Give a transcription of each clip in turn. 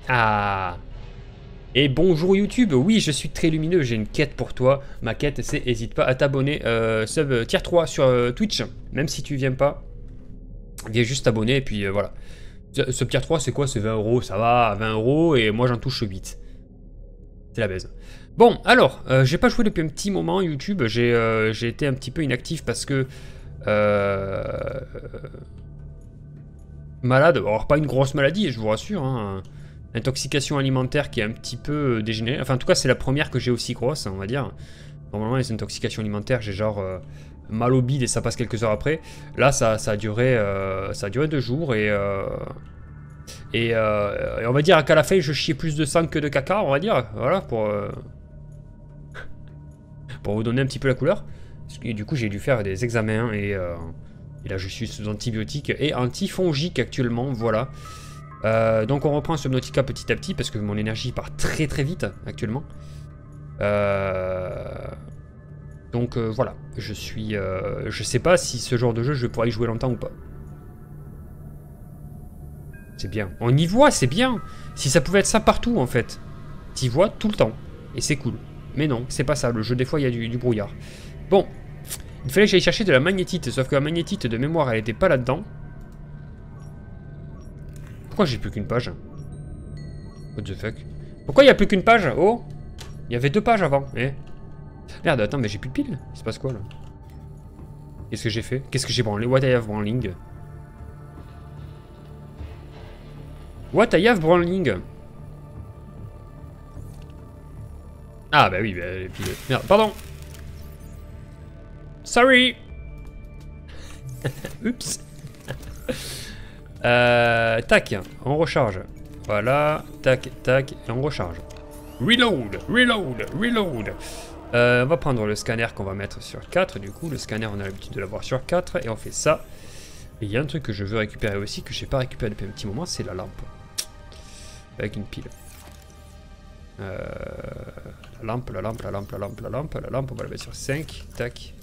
Ah. Et bonjour YouTube, oui je suis très lumineux, j'ai une quête pour toi. Ma quête c'est n'hésite pas à t'abonner, sub tier 3 sur Twitch. Même si tu viens pas, viens juste t'abonner et puis voilà. Sub tier 3 c'est quoi? C'est 20 euros, ça va, 20 euros et moi j'en touche 8. C'est la baise. Bon alors, j'ai pas joué depuis un petit moment YouTube, j'ai été un petit peu inactif parce que... malade, alors pas une grosse maladie je vous rassure, hein. Intoxication alimentaire qui est un petit peu dégénérée. Enfin, en tout cas, c'est la première que j'ai aussi grosse, on va dire. Normalement, les intoxications alimentaires, j'ai genre mal au bide et ça passe quelques heures après. Là, ça a duré 2 jours et on va dire qu'à la fin, je chiais plus de sang que de caca, on va dire. Voilà, pour vous donner un petit peu la couleur. Et du coup, j'ai dû faire des examens et là, je suis sous antibiotiques et antifongiques actuellement, voilà. Donc on reprend Subnautica petit à petit parce que mon énergie part très très vite actuellement. Donc voilà, je sais pas si ce genre de jeu je pourrais y jouer longtemps ou pas. C'est bien. On y voit, c'est bien. Si ça pouvait être ça partout en fait. T'y vois tout le temps. Et c'est cool. Mais non, c'est pas ça. Le jeu des fois il y a du brouillard. Bon, il fallait que j'aille chercher de la magnétite. Sauf que la magnétite de mémoire elle était pas là-dedans. Pourquoi j'ai plus qu'une page? What the fuck? Pourquoi il n'y a plus qu'une page? Oh, il y avait 2 pages avant. Eh. Merde, attends, mais j'ai plus de piles. Il se passe quoi là? Qu'est-ce que j'ai fait? Qu'est-ce que j'ai branlé? What I have branling? What I have branling? Ah bah oui, bah, les piles. Merde, pardon. Sorry. Oups. Tac, on recharge. Voilà, tac, tac, et on recharge. Reload, reload, reload. On va prendre le scanner qu'on va mettre sur 4. Du coup, le scanner, on a l'habitude de l'avoir sur 4. Et on fait ça. Et il y a un truc que je veux récupérer aussi, que j'ai pas récupéré depuis un petit moment, c'est la lampe. Avec une pile. La lampe, la lampe, la lampe, la lampe, la lampe, la lampe, on va la mettre sur 5. Tac.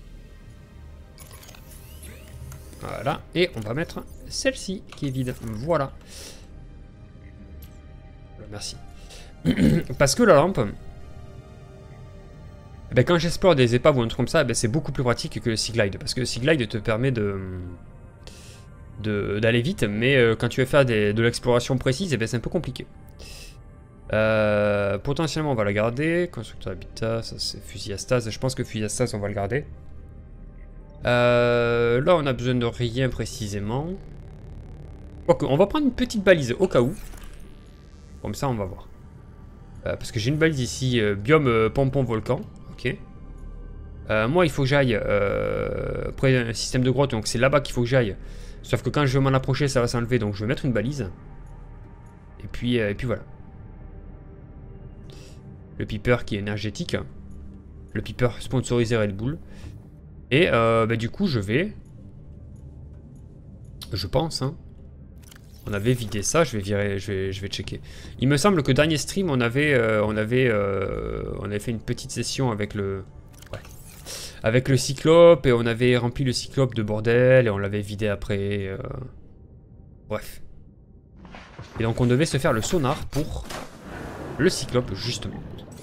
Voilà. Et on va mettre celle-ci qui est vide. Voilà. Merci. Parce que la lampe, ben, quand j'explore des épaves ou un truc comme ça, ben, c'est beaucoup plus pratique que le Seaglide. Parce que le Seaglide te permet d'aller vite, mais quand tu veux faire de l'exploration précise, ben, c'est un peu compliqué. Potentiellement, on va la garder. Constructeur habitat, ça c'est fusil à stase. Je pense que fusil à stase, on va le garder. Là, on a besoin de rien précisément. Quoique, on va prendre une petite balise au cas où. Comme ça, on va voir. Parce que j'ai une balise ici, biome pompon volcan. Ok. Moi, il faut que j'aille près d'un système de grotte, donc c'est là-bas qu'il faut que j'aille. Sauf que quand je vais m'en approcher, ça va s'enlever, donc je vais mettre une balise. Et puis voilà. Le piper qui est énergétique. Le piper sponsorisé Red Bull. Et bah, du coup, je vais... Je pense, hein. On avait vidé ça, je vais virer, je vais checker. Il me semble que dernier stream, on avait fait une petite session avec le... Ouais. Avec le cyclope, et on avait rempli le cyclope de bordel, et on l'avait vidé après. Bref. Et donc on devait se faire le sonar pour le cyclope, justement.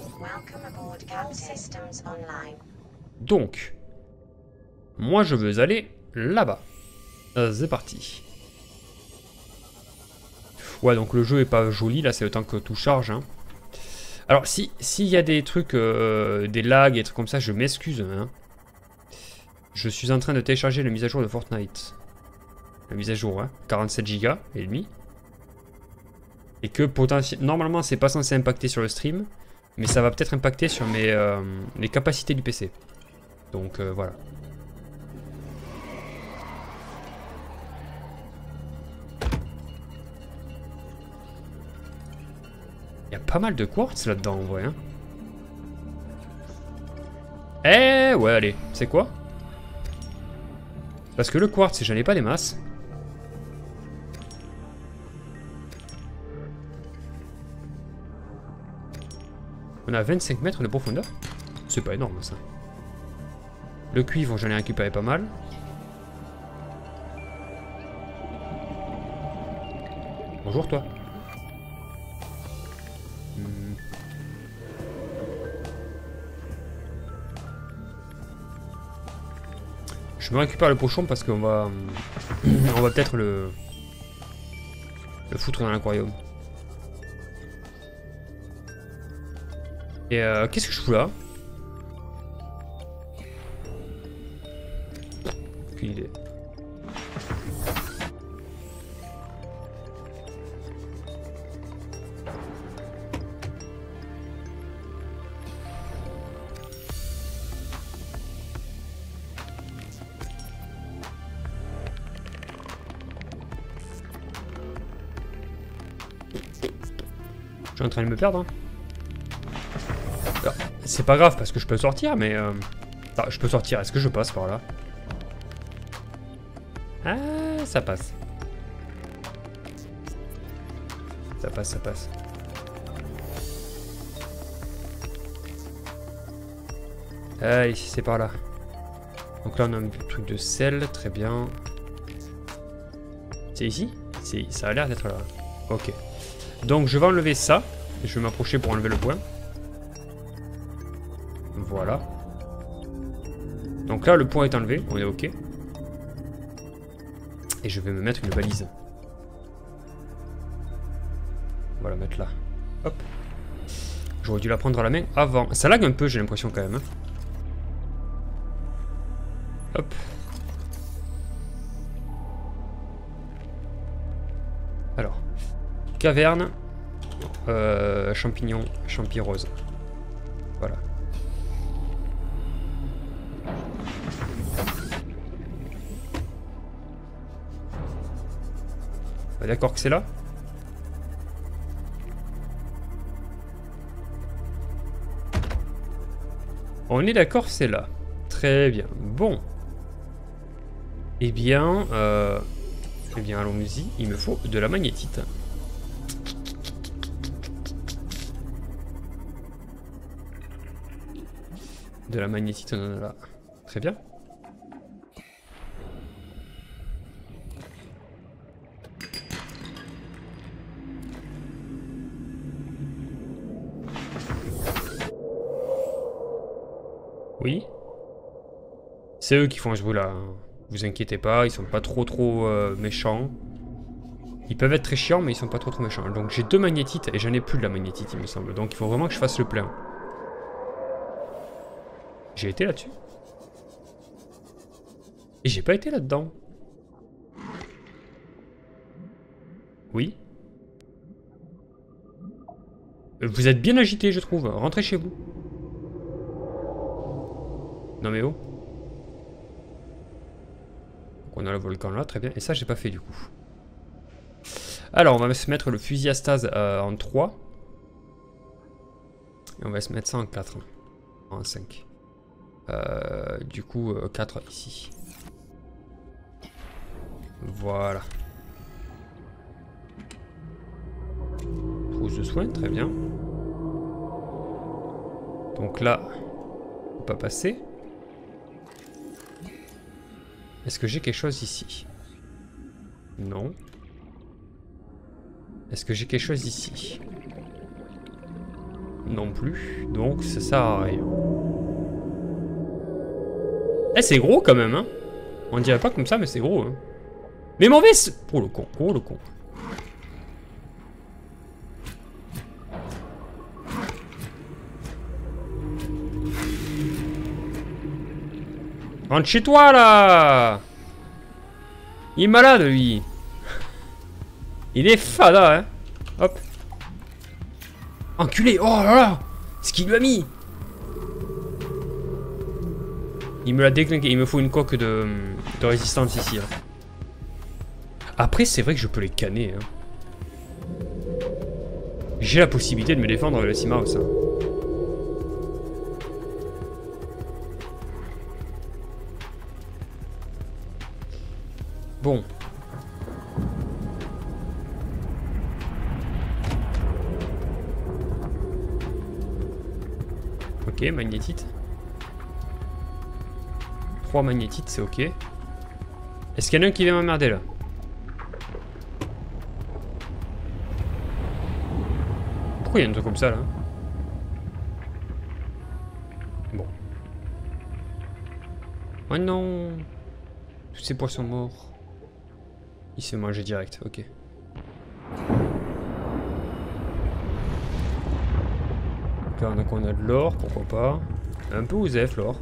Donc, moi je veux aller là-bas. C'est parti. Ouais, donc le jeu est pas joli, là c'est le temps que tout charge. Hein. Alors, s'il y a des trucs, des lags et des trucs comme ça, je m'excuse. Hein. Je suis en train de télécharger la mise à jour de Fortnite. La mise à jour, hein, 47 Go et demi. Et que potentiellement, normalement c'est pas censé impacter sur le stream, mais ça va peut-être impacter sur les capacités du PC. Donc voilà. Il y a pas mal de quartz là-dedans en vrai. Hein. Eh ouais, allez, c'est quoi? Parce que le quartz, j'en ai pas des masses. On a 25 mètres de profondeur. C'est pas énorme ça. Le cuivre, j'en ai récupéré pas mal. Bonjour toi. Je me récupère le pochon parce qu'on va... on va peut-être le foutre dans l'aquarium. Et qu'est-ce que je fous là? Aucune idée. Je suis en train de me perdre. Hein. C'est pas grave parce que je peux sortir, mais... Ah, je peux sortir. Est-ce que je passe par là? Ah, ça passe. Ça passe, ça passe. Allez, c'est par là. Donc là, on a un truc de sel. Très bien. C'est ici? Ça a l'air d'être là. Ok. Donc je vais enlever ça. Je vais m'approcher pour enlever le point. Voilà. Donc là le point est enlevé. On est ok. Et je vais me mettre une balise. On va la mettre là. Hop. J'aurais dû la prendre à la main avant. Ça lag un peu j'ai l'impression quand même. Hein. Hop. Alors. Caverne, champignons, champi rose. Voilà. D'accord que c'est là? On est d'accord, c'est là. Très bien. Bon. Eh bien, allons-y. Il me faut de la magnétite. De la magnétite, on en a là. Très bien. Oui. C'est eux qui font ce bout-là. Hein. Vous inquiétez pas, ils sont pas trop méchants. Ils peuvent être très chiants, mais ils sont pas trop méchants. Donc j'ai 2 magnétites et j'en ai plus de la magnétite, il me semble. Donc il faut vraiment que je fasse le plein. J'ai été là-dessus. Et j'ai pas été là-dedans. Oui. Vous êtes bien agité, je trouve. Rentrez chez vous. Non mais oh. Donc on a le volcan là, très bien. Et ça, j'ai pas fait du coup. Alors, on va se mettre le fusil à stase en 3. Et on va se mettre ça en 4. En 5. Du coup, 4 ici. Voilà. Trousse de soins, très bien. Donc là, on peut pas passer. Est-ce que j'ai quelque chose ici? Non. Est-ce que j'ai quelque chose ici? Non plus. Donc ça sert à rien. Eh, c'est gros quand même, hein. On dirait pas comme ça, mais c'est gros, hein. Mais mauvais. Oh le con, oh le con. Rentre chez toi là. Il est malade lui. Il est fada hein. Hop. Enculé. Oh là là. Ce qu'il lui a mis. Il me l'a déclinqué. Il me faut une coque de résistance ici. Hein. Après c'est vrai que je peux les canner. Hein. J'ai la possibilité de me défendre avec le Seamouse. Hein. Bon. Ok, magnétite. 3 magnétites, c'est ok. Est-ce qu'il y en a un qui vient m'emmerder là? Pourquoi il y a un truc comme ça là? Bon. Oh non. Tous ces poissons morts. Il se fait manger direct, ok. Donc on a de l'or, pourquoi pas. Un peu osef l'or.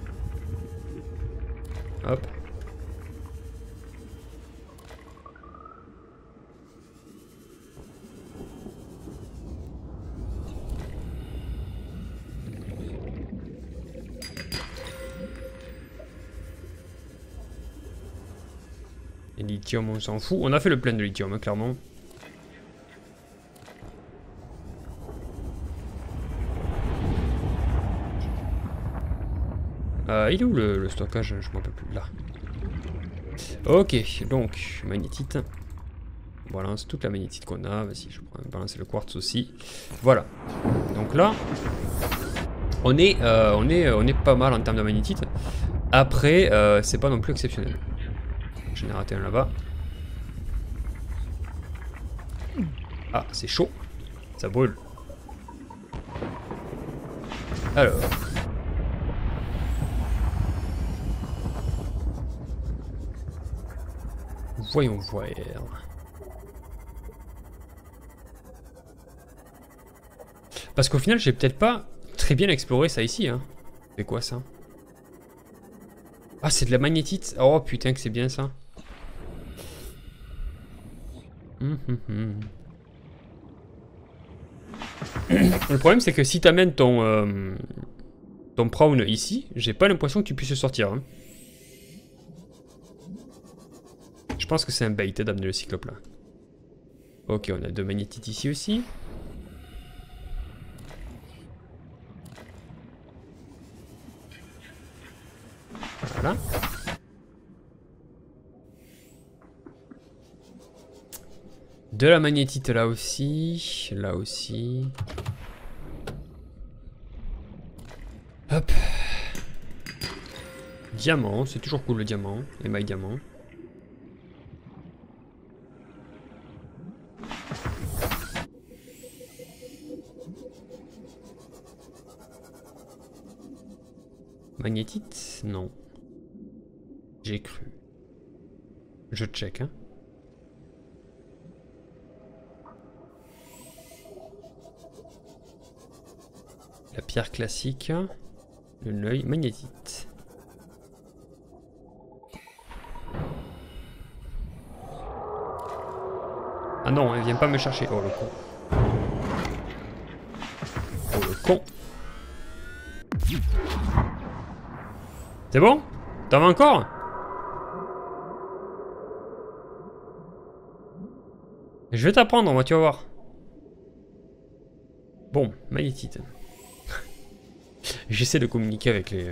Hop. Et lithium, on s'en fout. On a fait le plein de lithium, hein, clairement. Il est où le stockage? Je m'en rappelle plus. Là. Ok, donc, magnétite. On balance toute la magnétite qu'on a. Vas-y, je vais balancer le quartz aussi. Voilà. Donc là, on est pas mal en termes de magnétite. Après, c'est pas non plus exceptionnel. J'en ai raté un là-bas. Ah, c'est chaud. Ça brûle. Alors. Voyons voir. Parce qu'au final, j'ai peut-être pas très bien exploré ça ici. Hein. C'est quoi ça? Ah, c'est de la magnétite. Oh putain, que c'est bien ça. Le problème, c'est que si t'amènes ton prawn ici, j'ai pas l'impression que tu puisses sortir. Hein. Je pense que c'est un bait d'amener le cyclope là. Ok, on a 2 magnétites ici aussi. Voilà. De la magnétite là aussi. Là aussi. Hop. Diamant, c'est toujours cool le diamant. Émail diamant. Magnétite? Non. J'ai cru. Je check, hein. La pierre classique. Le neuil magnétite. Ah non, elle vient pas me chercher. Oh le con. Oh le con. C'est bon? T'en veux encore? Je vais t'apprendre, moi, tu vas voir. Bon, magnétite. J'essaie de communiquer avec les...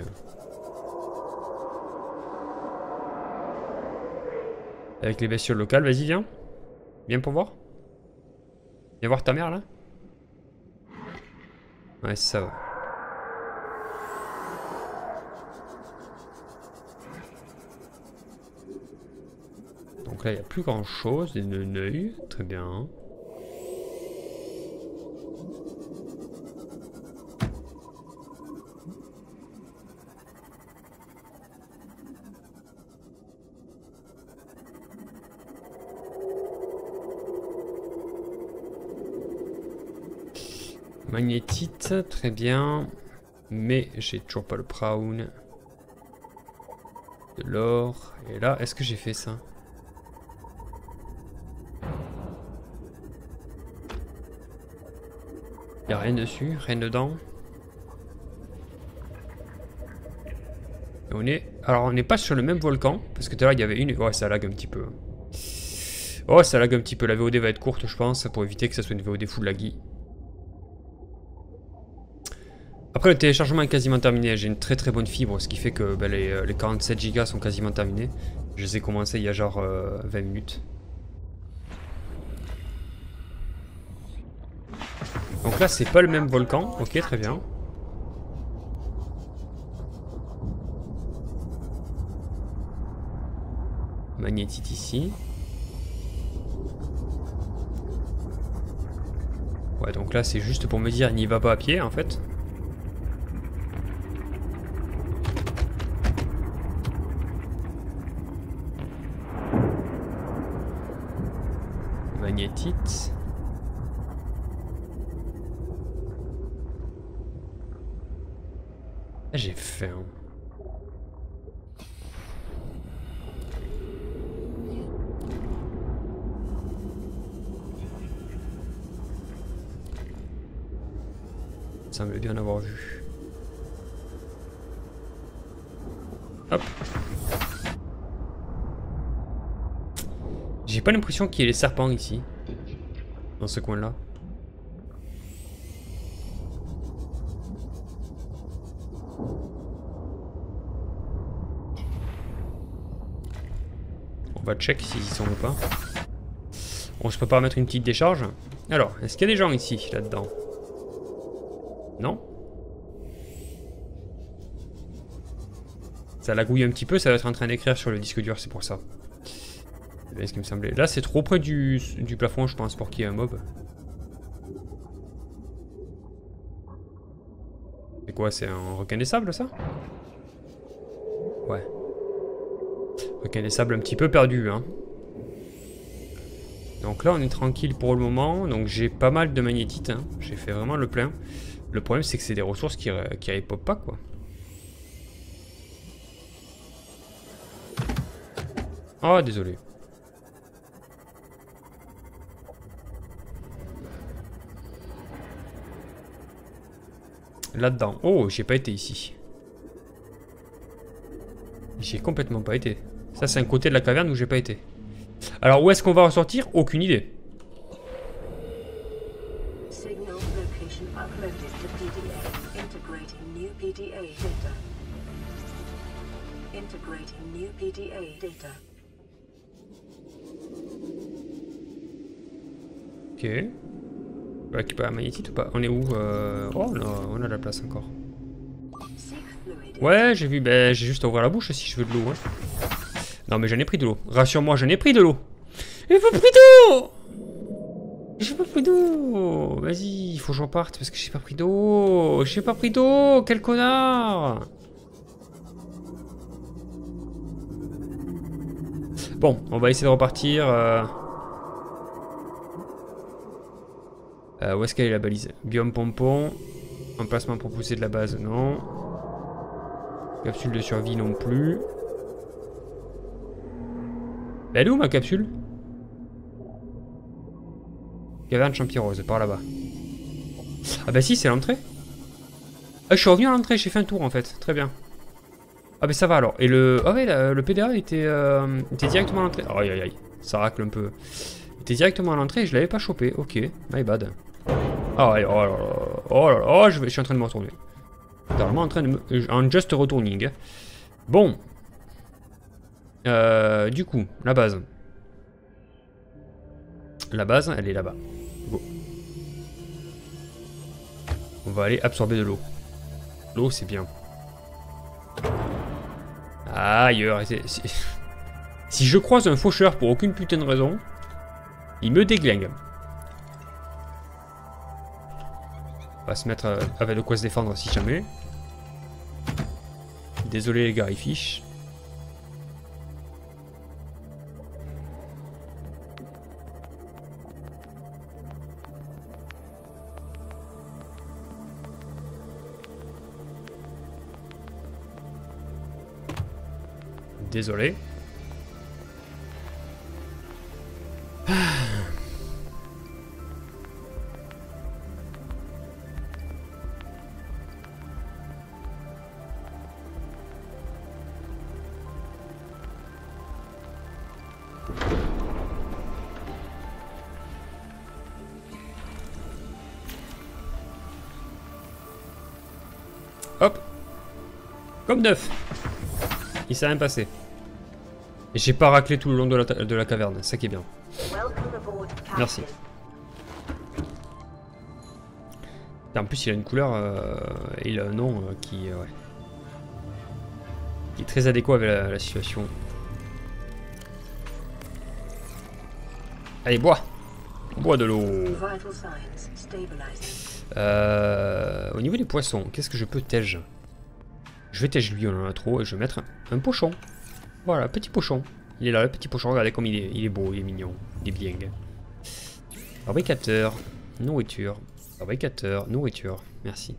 Avec les bestioles locales. Vas-y, viens. Viens pour voir. Viens voir ta mère, là. Ouais, ça va. Donc là, il n'y a plus grand chose. Des nœuds, très bien. Magnétite, très bien. Mais j'ai toujours pas le prawn. De l'or. Et là, est-ce que j'ai fait ça? Il n'y a rien dessus, rien dedans. Et on est... Alors on n'est pas sur le même volcan. Parce que tout à l'heure il y avait une... Ouais, ça lag un petit peu. Oh, ça lag un petit peu. La VOD va être courte, je pense. Pour éviter que ça soit une VOD full laggy. Après, le téléchargement est quasiment terminé. J'ai une très très bonne fibre. Ce qui fait que ben, les 47 Go sont quasiment terminés. Je les ai commencés il y a genre 20 minutes. Donc là, c'est pas le même volcan. Ok, très bien. Magnétite ici. Ouais, donc là, c'est juste pour me dire, n'y va pas à pied, en fait. magnétite. Ah, j'ai faim. Ça semble bien en avoir vu. Hop. J'ai pas l'impression qu'il y ait les serpents ici. Dans ce coin-là. On va check s'ils y sont ou pas. Bon, je peux pas mettre une petite décharge. Alors, est-ce qu'il y a des gens ici, là-dedans? Non? Ça lagouille un petit peu, ça va être en train d'écrire sur le disque dur, c'est pour ça. C'est ce qui me semblait. Là, c'est trop près du plafond, je pense, pour qu'il y ait un mob. C'est quoi? C'est un requin des sables, ça? Ouais. Requin des sables un petit peu perdu, hein. Donc là, on est tranquille pour le moment. Donc j'ai pas mal de magnétite, hein. J'ai fait vraiment le plein. Le problème, c'est que c'est des ressources qui repopent pas, quoi. Oh, désolé. Là-dedans. Oh, j'ai pas été ici. J'ai complètement pas été. Ça, c'est un côté de la caverne où j'ai pas été. Alors, où est-ce qu'on va ressortir? Aucune idée. Ok. On va récupérer la magnétite ou pas? On est où? Oh, on a de la place encore. Ouais, j'ai vu. Ben, j'ai juste à ouvrir la bouche si je veux de l'eau. Hein. Non, mais j'en ai pris de l'eau. Rassure-moi, j'en ai pris de l'eau. J'ai pas pris d'eau! J'ai pas pris d'eau! Vas-y, il faut que j'en parte parce que j'ai pas pris d'eau! J'ai pas pris d'eau! Quel connard! Bon, on va essayer de repartir. Où est-ce qu'elle est la balise? Biome pompon. Emplacement pour pousser de la base, non. Capsule de survie non plus. Elle est où ma capsule? Caverne Champirose, par là-bas. Ah bah si, c'est l'entrée. Ah, je suis revenu à l'entrée, j'ai fait un tour en fait. Très bien. Ah bah ça va alors. Et le... Ah ouais, le PDA était directement à l'entrée. Aïe aïe aïe, ça racle un peu. Il était directement à l'entrée et je l'avais pas chopé. Ok, my bad. Ah ouais, oh là là, oh là là, oh, je suis en train de me retourner. Vraiment en train de me... En just returning. Bon. Du coup, la base. La base, elle est là-bas. Go. On va aller absorber de l'eau. L'eau, c'est bien. Ailleurs. Si je croise un faucheur pour aucune putain de raison, il me déglingue. On va se mettre avec de quoi se défendre si jamais. Désolé les gars, ils fichent. Désolé. Hop. Comme neuf. Il s'est rien passé. Et j'ai pas raclé tout le long de la caverne, c'est ça qui est bien. Merci. Et en plus il a une couleur et il a un nom qui est très adéquat avec la situation. Allez, bois. Bois de l'eau. Au niveau des poissons, qu'est-ce que je peux tège? Je vais tège lui, on en a trop, et je vais mettre un pochon. Voilà, petit pochon. Il est là, le petit pochon, regardez comme il est beau, il est mignon, il est bien. Fabricateur, nourriture. Fabricateur, nourriture. Merci.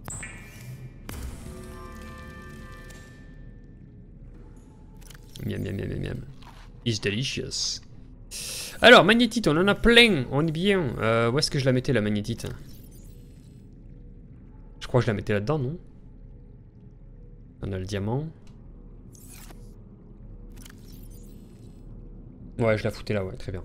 Miam, miam, miam, miam, miam. It's delicious. Alors, magnétite, on en a plein. On est bien. Où est-ce que je la mettais, la magnétite? Je crois que je la mettais là-dedans, non? On a le diamant. Ouais, je la foutais là, ouais, très bien.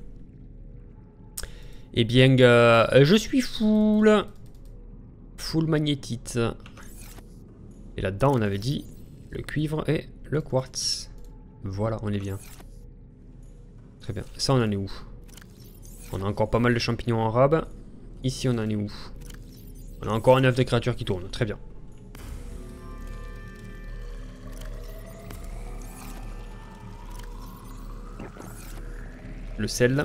Eh bien, je suis full. Full magnétite. Et là-dedans, on avait dit le cuivre et le quartz. Voilà, on est bien. Très bien. Ça, on en est où? On a encore pas mal de champignons arabes. Ici, on en est où? On a encore un œuf de créature qui tourne. Très bien. Le sel.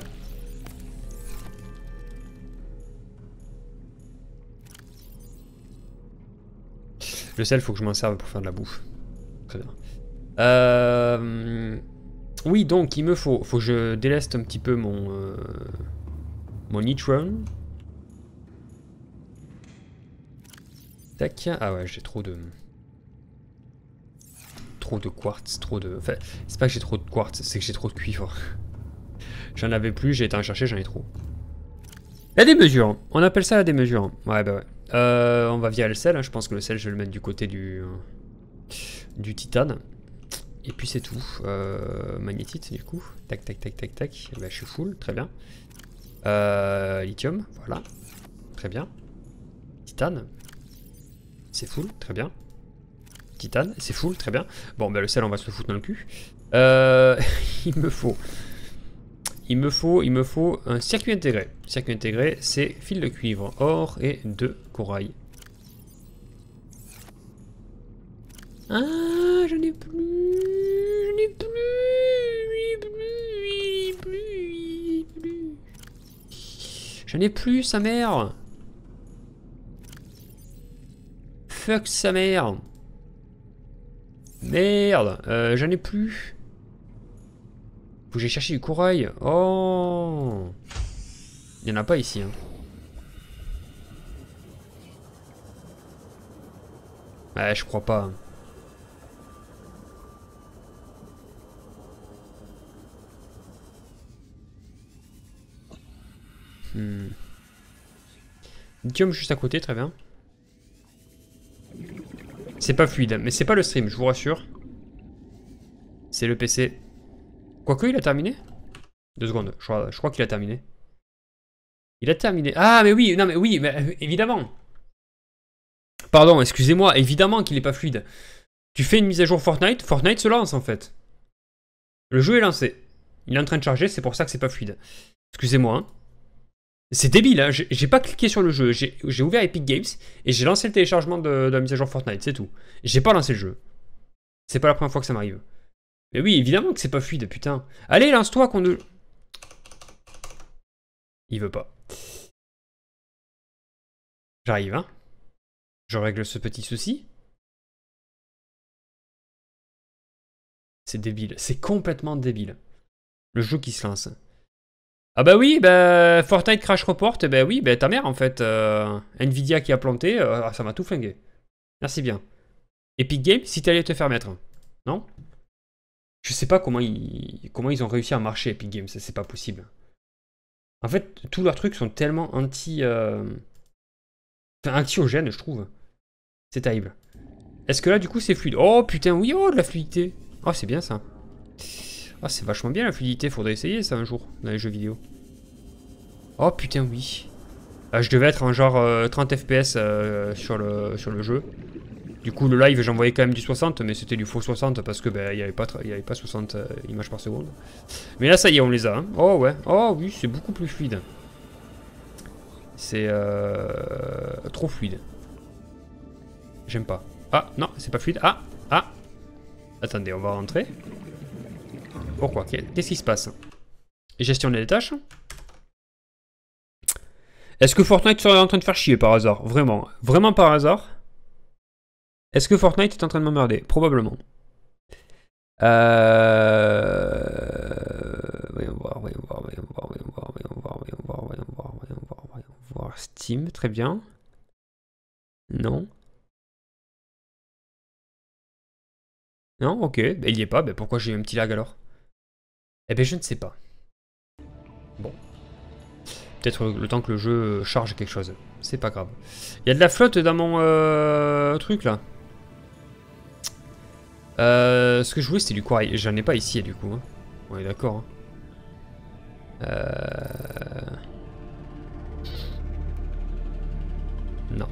Le sel, faut que je m'en serve pour faire de la bouffe. Très bien. Oui, donc il me faut que je déleste un petit peu mon Nitron. Tac. Ah ouais, j'ai trop de quartz, Enfin, c'est pas que j'ai trop de quartz, c'est que j'ai trop de cuivre. J'en avais plus, j'ai été en chercher, j'en ai trop. La démesure, on appelle ça la démesure. Ouais, bah ouais. On va virer le sel, hein. Je pense que le sel, je vais le mettre du côté du titane. Et puis c'est tout. Magnétite, du coup. Tac, tac, tac, tac, tac. Eh ben, je suis full, très bien. Lithium, voilà. Très bien. Titane. C'est full, très bien. Titane, c'est full, très bien. Bon, ben le sel, on va se le foutre dans le cul. Il me faut un circuit intégré. Circuit intégré, c'est fil de cuivre, or et de corail. Ah, j'en ai plus. J'en ai plus, sa mère. Fuck sa mère. Merde, j'en ai plus. Faut que j'aille chercher du corail. Oh. Il n'y en a pas ici. Hein. Ouais, je crois pas. Lithium juste à côté, très bien. C'est pas fluide, mais c'est pas le stream, je vous rassure. C'est le PC. Quoique, il a terminé? 2 secondes, je crois qu'il a terminé. Il a terminé. Ah, mais oui, non, mais oui, mais évidemment. Pardon, excusez-moi, évidemment qu'il est pas fluide. Tu fais une mise à jour Fortnite, Fortnite se lance en fait. Le jeu est lancé. Il est en train de charger, c'est pour ça que c'est pas fluide. Excusez-moi. Hein. C'est débile, hein. J'ai pas cliqué sur le jeu. J'ai ouvert Epic Games et j'ai lancé le téléchargement de la mise à jour Fortnite, c'est tout. J'ai pas lancé le jeu. C'est pas la première fois que ça m'arrive. Mais oui, évidemment que c'est pas fluide, putain. Allez, lance-toi qu'on ne... Il veut pas. J'arrive, hein. Je règle ce petit souci. C'est débile. C'est complètement débile. Le jeu qui se lance. Ah bah oui, bah Fortnite Crash Report, bah oui, bah ta mère en fait. Nvidia qui a planté, ça m'a tout flingué. Merci bien. Epic Games, si t'allais te faire mettre. Non? Je sais pas comment ils ont réussi à marcher Epic Games, c'est pas possible. En fait, tous leurs trucs sont tellement anxiogènes, je trouve. C'est terrible. Est-ce que là, du coup, c'est fluide? Oh putain, oui, oh, de la fluidité. Oh, c'est bien ça. Oh, c'est vachement bien la fluidité, faudrait essayer ça un jour, dans les jeux vidéo. Oh putain, oui. Je devais être en genre 30 FPS sur le jeu. Du coup, le live, j'envoyais quand même du 60, mais c'était du faux 60 parce que il n'y avait pas 60 images par seconde. Mais là, ça y est, on les a. Hein. Oh ouais, oh oui, c'est beaucoup plus fluide. C'est trop fluide. J'aime pas. Ah, non, c'est pas fluide. Ah, ah. Attendez, on va rentrer. Pourquoi? Qu'est-ce qui se passe? Gestionner les tâches. Est-ce que Fortnite serait en train de faire chier par hasard? Vraiment. Vraiment par hasard? Est-ce que Fortnite est en train de m'emmerder? Probablement. Voyons voir. Alors, Steam, très bien. Non. Non, ok. Bah, il y est pas. Bah, pourquoi j'ai eu un petit lag alors? Eh ben, je ne sais pas. Bon. Peut-être le temps que le jeu charge quelque chose. C'est pas grave. Il y a de la flotte dans mon truc là. Ce que je voulais c'était du corail. J'en ai pas ici du coup. Hein. On est d'accord. Hein. Non.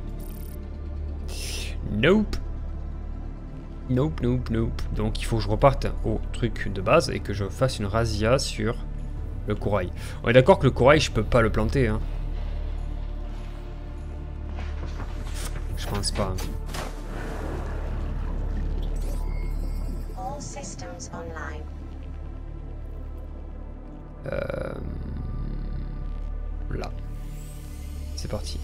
Nope. Nope, nope, nope. Donc il faut que je reparte au truc de base et que je fasse une razzia sur le corail. On est d'accord que le corail, je peux pas le planter. Hein. Je pense pas. Hein. Là. C'est parti.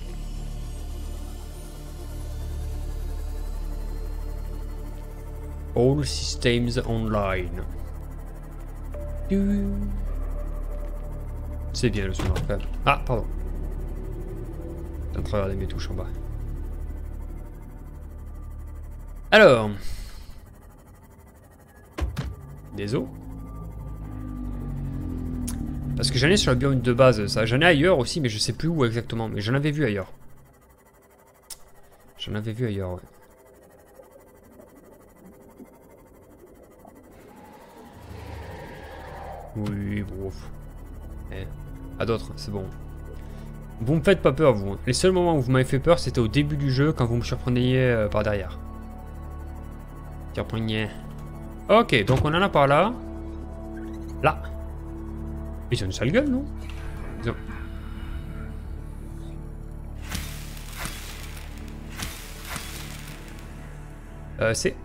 All systems online. C'est bien le son quand même. Ah, pardon. Je suis en train de regarder mes touches en bas. Alors. Des os. Parce que j'en ai sur le biome de base, ça. J'en ai ailleurs aussi, mais je sais plus où exactement. Mais j'en avais vu ailleurs. J'en avais vu ailleurs, ouais. Oui, bon. Eh. À d'autres, c'est bon. Vous me faites pas peur, vous. Les seuls moments où vous m'avez fait peur, c'était au début du jeu, quand vous me surpreniez par derrière. Surpreniez. Ok, donc on en a par là. Là. Ils ont une sale gueule, non? Ils ont... c'est...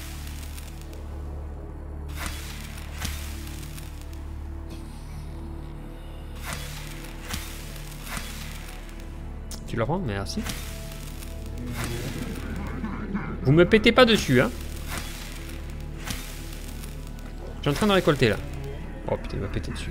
Tu le prends? Merci. Vous me pétez pas dessus, hein? Je suis en train de récolter, là. Oh putain, il m'a pété dessus.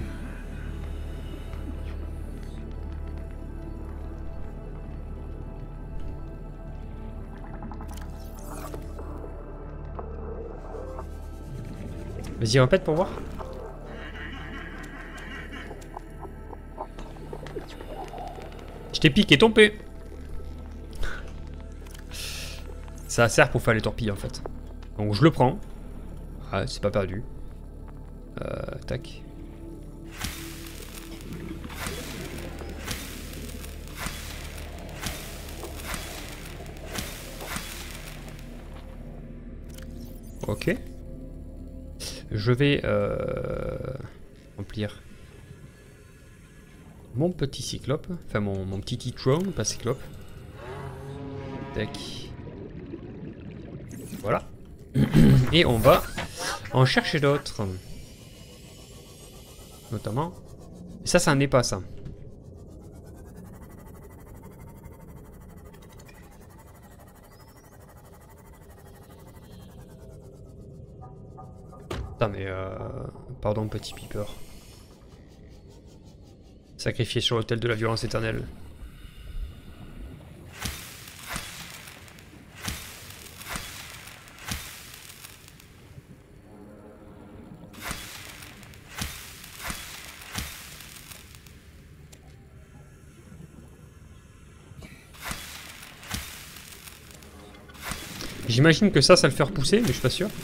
Vas-y, répète pour voir. Je t'ai piqué ton P. Ça sert pour faire les torpilles en fait. Donc je le prends. Ah, c'est pas perdu. Tac. Ok. Je vais remplir mon petit cyclope. Enfin mon petit Titrone, pas cyclope. Tac. Voilà. Et on va en chercher d'autres. Notamment. Ça n'est pas ça. Putain mais pardon petit Piper. Sacrifié sur l'autel de la violence éternelle. J'imagine que ça le fait repousser, mais je suis pas sûr.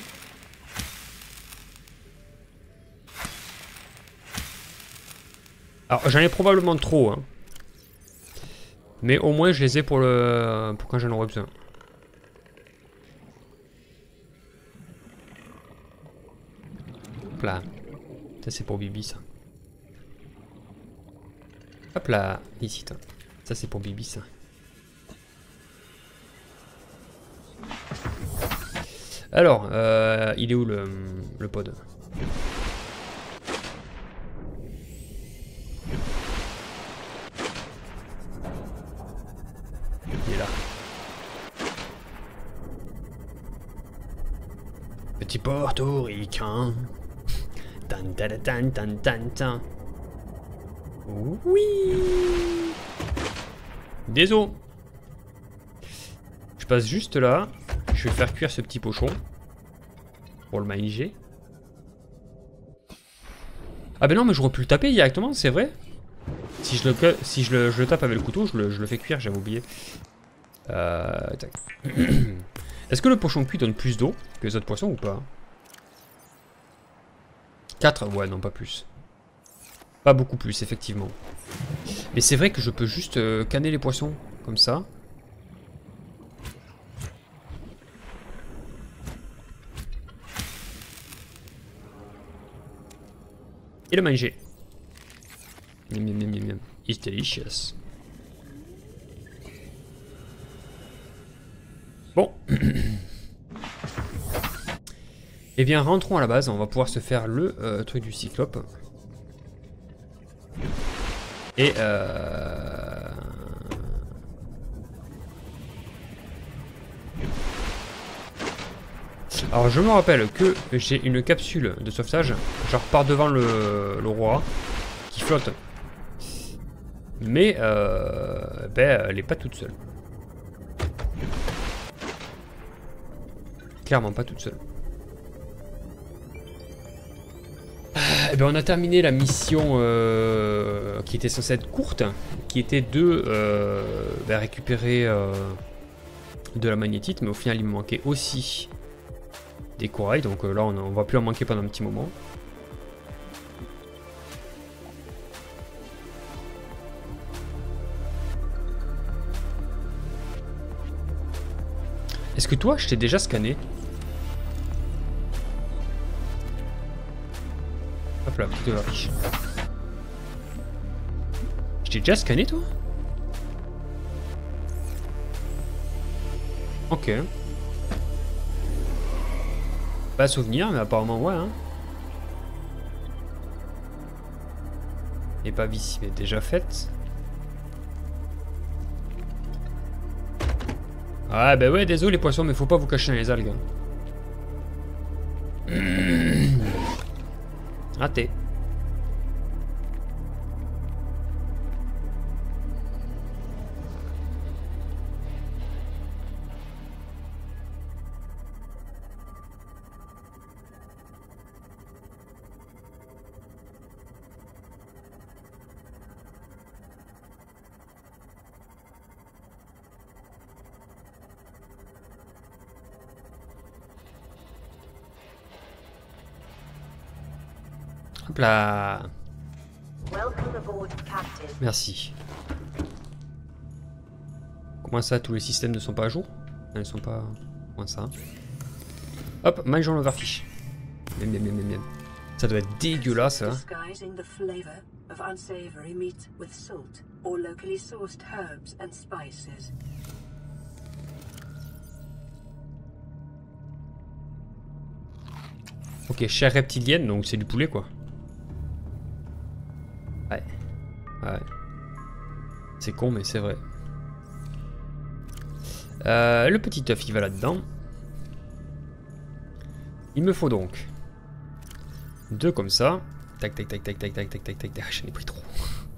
Alors j'en ai probablement trop, hein. Mais au moins je les ai pour quand j'en aurai besoin. Hop là. Ça c'est pour Bibi ça. Hop là. Ici. Ça c'est pour Bibi ça. Alors, il est où le pod? Il est là. Petit portoricain. Tan tan tan tan tan tan. Oui. des os. Je passe juste là. Je vais faire cuire ce petit pochon. Pour le manger. Ah ben non, mais j'aurais pu le taper directement, c'est vrai. Si je le tape avec le couteau, je le fais cuire, j'avais oublié. Tac. Est-ce que le pochon cuit donne plus d'eau que les autres poissons ou pas? 4? Ouais, non, pas plus. Pas beaucoup plus, effectivement. Mais c'est vrai que je peux juste canner les poissons, comme ça. Et le manger. It's delicious. Bon. Eh bien, rentrons à la base. On va pouvoir se faire le truc du cyclope. Et alors je me rappelle que j'ai une capsule de sauvetage, genre par devant le roi, qui flotte. Mais ben, elle est pas toute seule. Clairement pas toute seule. Eh ben, on a terminé la mission qui était censée être courte, qui était de ben, récupérer de la magnétite, mais au final il me manquait aussi des corails, donc là on va plus en manquer pendant un petit moment. Est-ce que toi je t'ai déjà scanné? Hop là, petite affiche. Je t'ai déjà scanné toi? Ok. Pas souvenir, mais apparemment ouais hein. Et pas ici, mais déjà faite. Ah bah ouais, désolé les poissons, mais faut pas vous cacher dans les algues. Raté. Hop là. Merci. Comment ça, tous les systèmes ne sont pas à jour? Ils ne sont pas... Comment ça? Hop, mangeons l'overfish. Miam. Ça doit être dégueulasse, hein. Ok, chair reptilienne, donc c'est du poulet, quoi. Ouais. C'est con, mais c'est vrai. Le petit œuf, il va là-dedans. Il me faut donc 2 comme ça. Tac. J'en ai pris trop.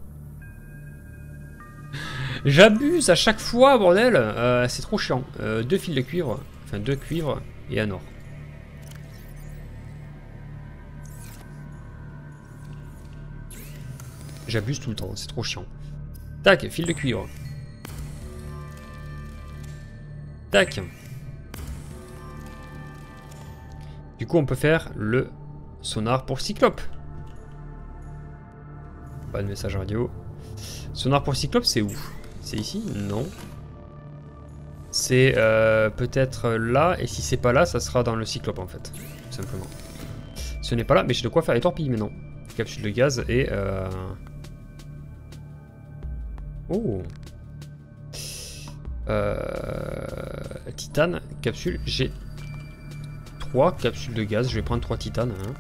J'abuse à chaque fois, bordel. C'est trop chiant. 2 fils de cuivre. Enfin, 2 cuivres et un or. J'abuse tout le temps, c'est trop chiant. Tac, fil de cuivre. Tac. Du coup, on peut faire le sonar pour Cyclope. Pas de message radio. Sonar pour Cyclope, c'est où? C'est ici? Non. C'est peut-être là, et si c'est pas là, ça sera dans le Cyclope en fait. Tout simplement. Ce n'est pas là, mais j'ai de quoi faire les torpilles maintenant. Capsule de gaz et... Oh. Titane, capsule, j'ai 3 capsules de gaz, je vais prendre 3 titanes. Hein.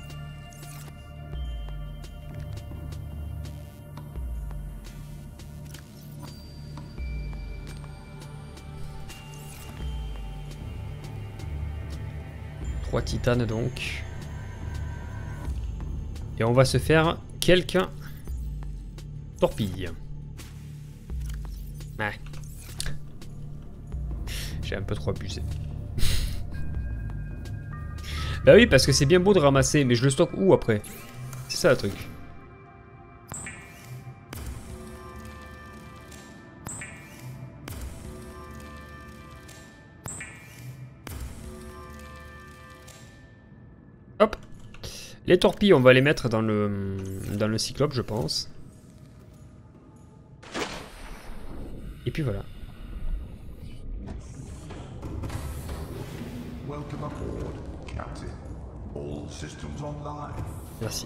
Trois titanes donc. Et on va se faire quelques torpilles. Ouais. J'ai un peu trop abusé. Bah oui, parce que c'est bien beau de ramasser, mais je le stocke où après? C'est ça le truc. Hop. Les torpilles, on va les mettre dans le cyclope, je pense. Et puis voilà. Welcome aboard, Captain. All systems online. Merci.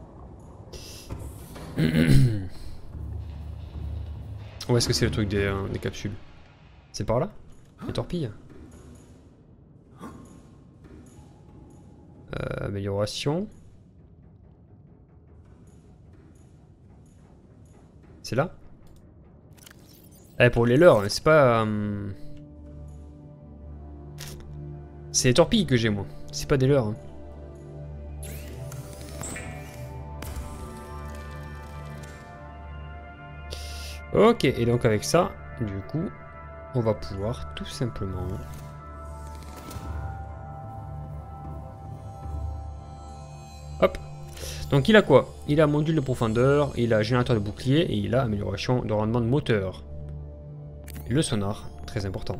Où est-ce que c'est le truc des capsules? C'est par là? Les torpilles? Amélioration. C'est là? Eh, pour les leurs, c'est pas... C'est les torpilles que j'ai, moi. C'est pas des leurs. Hein. Ok, et donc avec ça, du coup, on va pouvoir tout simplement... Hop. Donc il a quoi? Il a module de profondeur, il a générateur de bouclier et il a amélioration de rendement de moteur. Et le sonar, très important.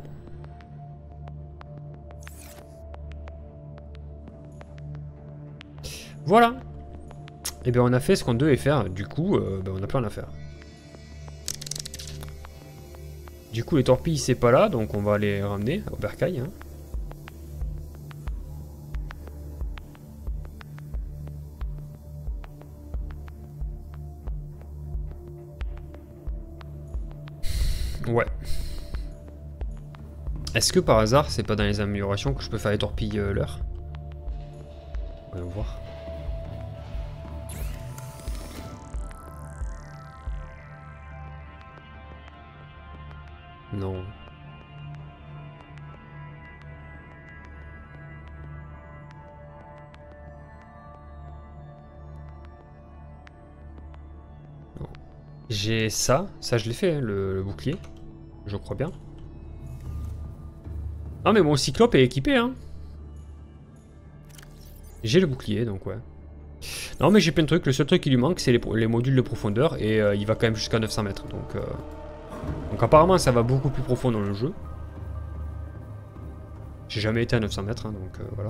Voilà. Et bien on a fait ce qu'on devait faire, du coup on n'a plus rien à faire. Du coup les torpilles c'est pas là, donc on va les ramener au bercail. Hein. Ouais. Est-ce que par hasard c'est pas dans les améliorations que je peux faire les torpilles l'heure? Voyons voir. Non. Non. J'ai ça je l'ai fait, hein, le bouclier. Je crois bien. Ah mais mon cyclope est équipé, hein. J'ai le bouclier, donc ouais. Non mais j'ai plein de trucs, le seul truc qui lui manque c'est les modules de profondeur et il va quand même jusqu'à 900 mètres. Donc apparemment ça va beaucoup plus profond dans le jeu. J'ai jamais été à 900 mètres, hein, donc voilà.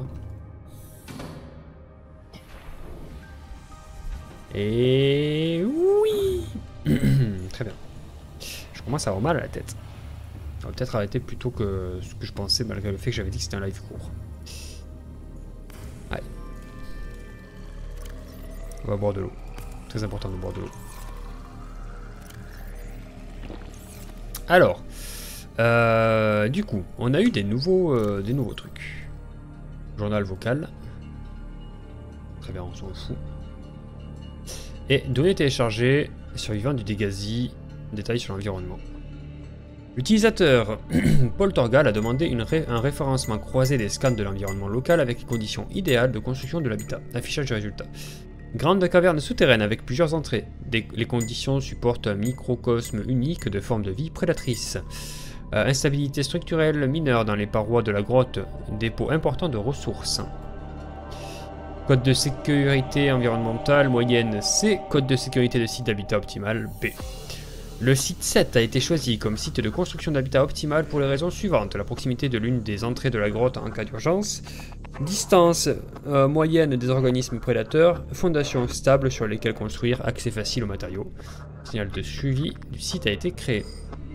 Et oui. Très bien. Je commence à avoir mal à la tête. On va peut-être arrêter plus tôt que ce que je pensais malgré le fait que j'avais dit que c'était un live court. Allez. On va boire de l'eau. Très important de boire de l'eau. Alors, du coup, on a eu des nouveaux trucs. Journal vocal. Très bien, on s'en fout. Et données téléchargées, survivant du Dégasi, détails sur l'environnement. L'utilisateur Paul Torgal a demandé un référencement croisé des scans de l'environnement local avec les conditions idéales de construction de l'habitat. Affichage du résultat. Grande caverne souterraine avec plusieurs entrées. Les conditions supportent un microcosme unique de forme de vie prédatrice. Instabilité structurelle mineure dans les parois de la grotte. Dépôt important de ressources. Code de sécurité environnementale moyenne C. Code de sécurité de site d'habitat optimal B. Le site 7 a été choisi comme site de construction d'habitat optimal pour les raisons suivantes. La proximité de l'une des entrées de la grotte en cas d'urgence. Distance moyenne des organismes prédateurs. Fondations stables sur lesquelles construire. Accès facile aux matériaux. Signal de suivi du site a été créé.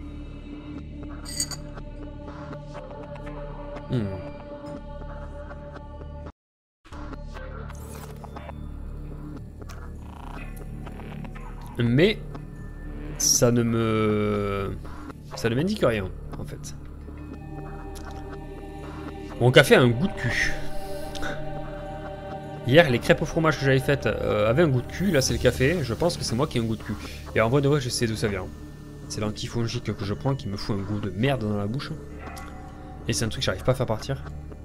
Mais ça ne m'indique rien en fait. Mon café a un goût de cul. Hier, les crêpes au fromage que j'avais faites avaient un goût de cul. Là, c'est le café. Je pense que c'est moi qui ai un goût de cul. Et en vrai de vrai, je sais d'où ça vient. C'est l'antifongique que je prends qui me fout un goût de merde dans la bouche. Et c'est un truc que j'arrive pas à faire partir.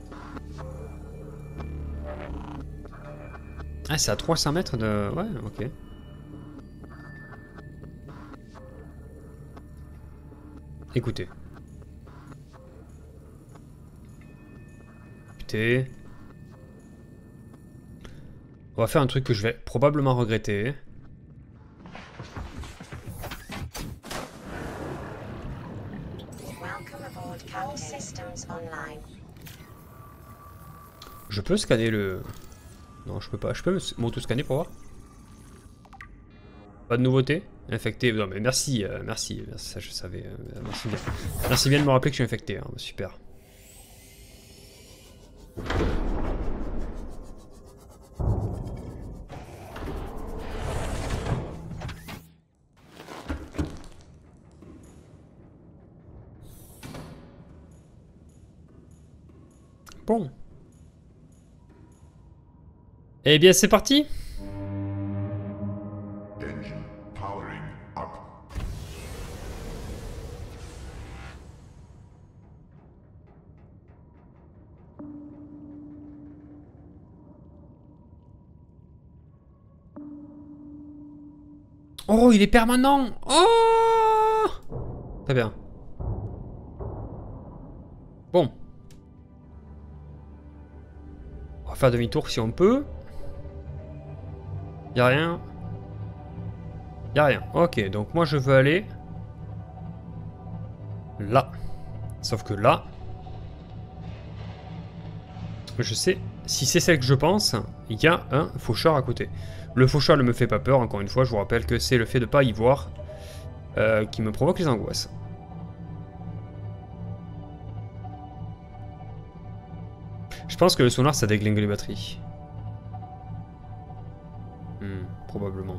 Ah, c'est à 300 mètres de... Ouais, ok. Écoutez. Écoutez. On va faire un truc que je vais probablement regretter. Je peux scanner le... Non, je peux pas. Je peux m'auto-scanner pour voir. Pas de nouveauté. Infecté. Non, mais merci. Merci. Ça, je savais. Merci bien. Merci bien de me rappeler que je suis infecté. Hein. Super. Bon. Eh bien, c'est parti. Engine powering up. Oh, il est permanent. Oh, très bien. Bon. On va faire demi-tour si on peut. Y'a rien. Y'a rien. Ok, donc moi je veux aller là. Sauf que là, je sais, si c'est celle que je pense, il y a un faucheur à côté. Le faucheur ne me fait pas peur, encore une fois, je vous rappelle que c'est le fait de ne pas y voir qui me provoque les angoisses. Je pense que le sonar ça déglingue les batteries. Probablement.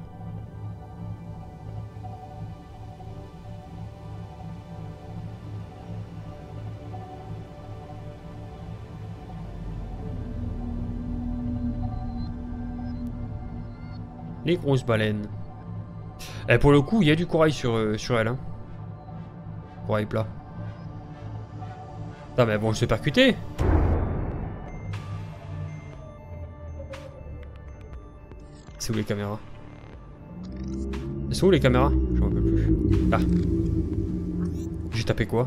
Les grosses baleines. Et pour le coup, il y a du corail sur elle. Hein. Corail plat. Ah mais bon, je suis percuté. C'est où les caméras? C'est où les caméras? Je m'en rappelle plus. Ah. J'ai tapé quoi?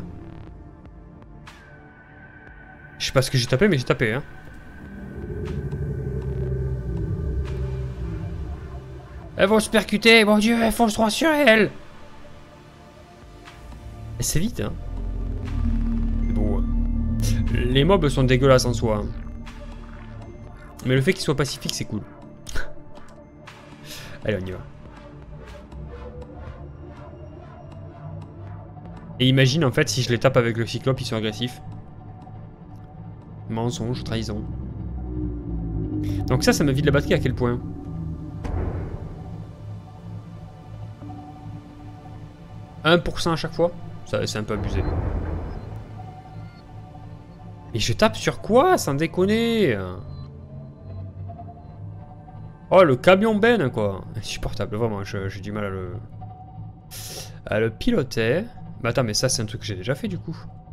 Je sais pas ce que j'ai tapé, mais j'ai tapé, hein. Elles vont se percuter, mon dieu, elles foncent droit sur elles. C'est vite, hein. Bon. Les mobs sont dégueulasses en soi. Hein. Mais le fait qu'ils soient pacifiques, c'est cool. Allez, on y va. Et imagine en fait si je les tape avec le cyclope, ils sont agressifs. Mensonge, trahison. Donc ça me vide la batterie à quel point? « 1% à chaque fois ?» Ça, c'est un peu abusé. Et je tape sur quoi? Sans déconner. Oh, le camion Ben, quoi. Insupportable, vraiment. J'ai du mal à le piloter. Mais attends, mais ça, c'est un truc que j'ai déjà fait, du coup.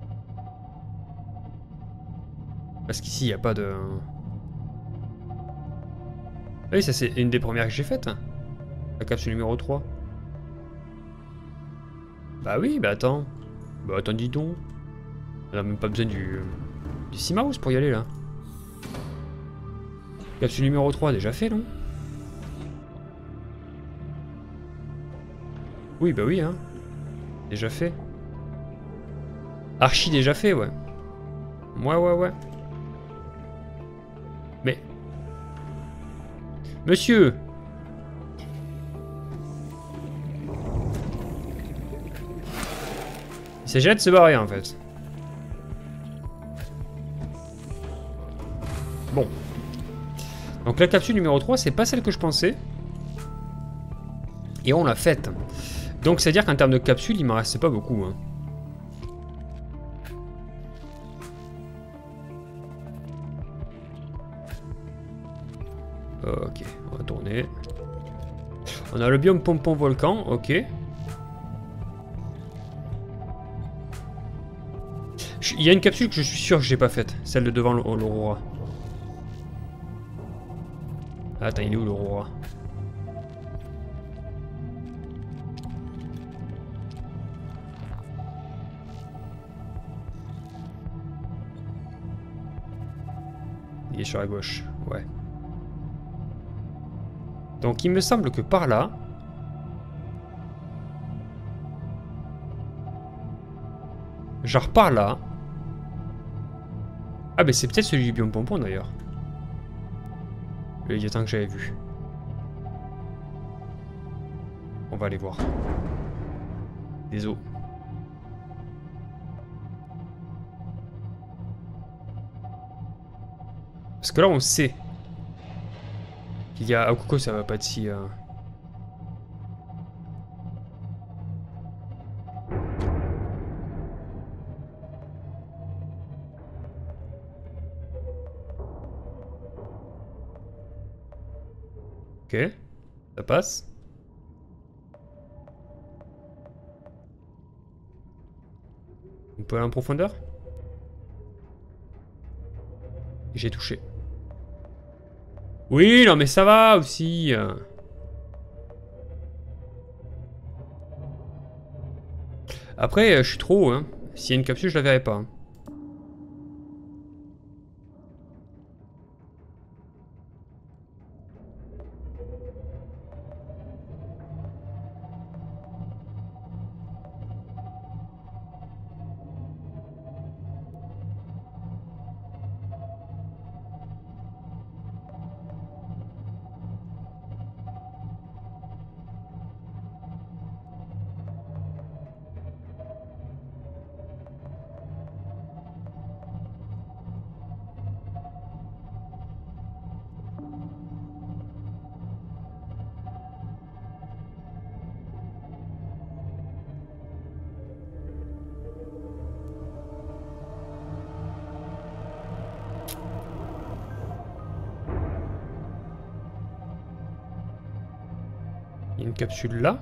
Parce qu'ici, il n'y a pas de... Ah oui, ça, c'est une des premières que j'ai faites. La capsule numéro 3. Bah oui, bah attends. Bah attends, dis donc. On a même pas besoin du Seamouse pour y aller, là. Capsule numéro 3, déjà fait, non? Oui, bah oui, hein. Déjà fait. Archi déjà fait, ouais. Ouais. Mais... Monsieur! Il s'agirait de se barrer, en fait. Bon. Donc la capsule numéro 3, c'est pas celle que je pensais. Et on l'a faite. Donc c'est-à-dire qu'en termes de capsule, il m'en reste pas beaucoup. Hein. Ok, on va tourner. On a le biome pompon volcan, ok. Il y a une capsule que je suis sûr que j'ai pas faite, celle de devant l'Aurora. Attends, il est où l'Aurora? Il est sur la gauche, ouais. Donc il me semble que par là... Genre par là... Ah ben c'est peut-être celui du biome pompon d'ailleurs. Le Léviathan que j'avais vu. On va aller voir. Des os. Parce que là on sait qu'il y a... Ah coucou, ça va pas être si... Ok, ça passe. On peut aller en profondeur? J'ai touché. Oui, non mais ça va aussi. Après, je suis trop haut, hein. S'il y a une capsule, je la verrai pas. Hein. Il y a une capsule là.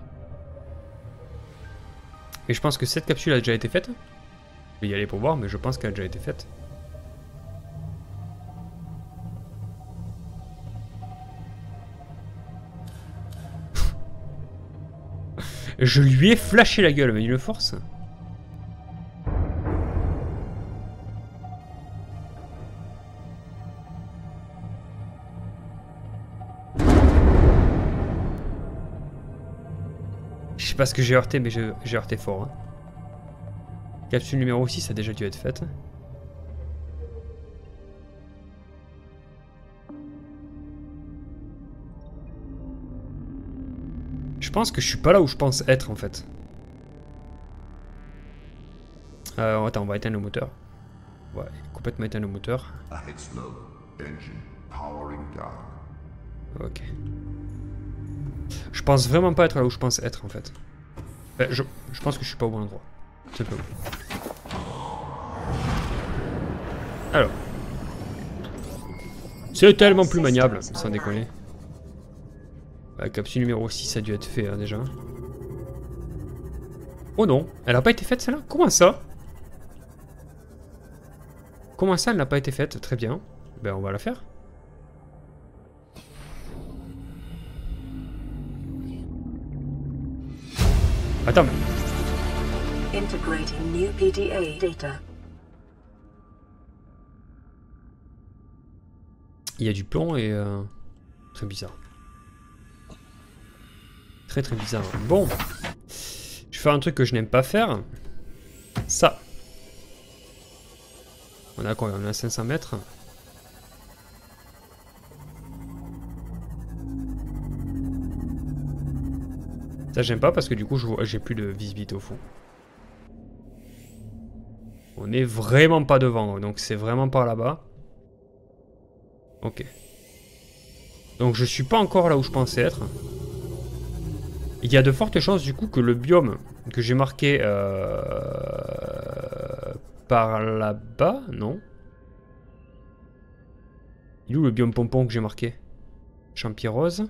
Mais je pense que cette capsule a déjà été faite. Je vais y aller pour voir, mais je pense qu'elle a déjà été faite. Je lui ai flashé la gueule, mais il le force. Je sais pas ce que j'ai heurté, mais j'ai heurté fort. Hein. Capsule numéro 6 a déjà dû être faite. Je pense que je suis pas là où je pense être en fait. Attends, on va éteindre le moteur. Ouais, complètement éteindre le moteur. Ahead slow. Engine powering down. Ok. Je pense vraiment pas être là où je pense être en fait. Je pense que je suis pas au bon endroit. Tout simplement. Alors. C'est tellement plus maniable, sans déconner. La capsule numéro 6 a dû être fait hein, déjà. Oh non, elle a pas été faite celle-là? Comment ça? Comment ça elle n'a pas été faite? Très bien. Ben on va la faire. Attends mais... Integrating new PDA data. Il y a du plomb et... Très bizarre. Très très bizarre. Bon. Je vais faire un truc que je n'aime pas faire. Ça. On a quoi? On a 500 mètres. Ça j'aime pas parce que du coup j'ai plus de visibilité au fond. On est vraiment pas devant, donc c'est vraiment par là-bas. Ok. Donc je suis pas encore là où je pensais être. Il y a de fortes chances du coup que le biome que j'ai marqué par là-bas, non? Il est où le biome pompon que j'ai marqué? Champi rose.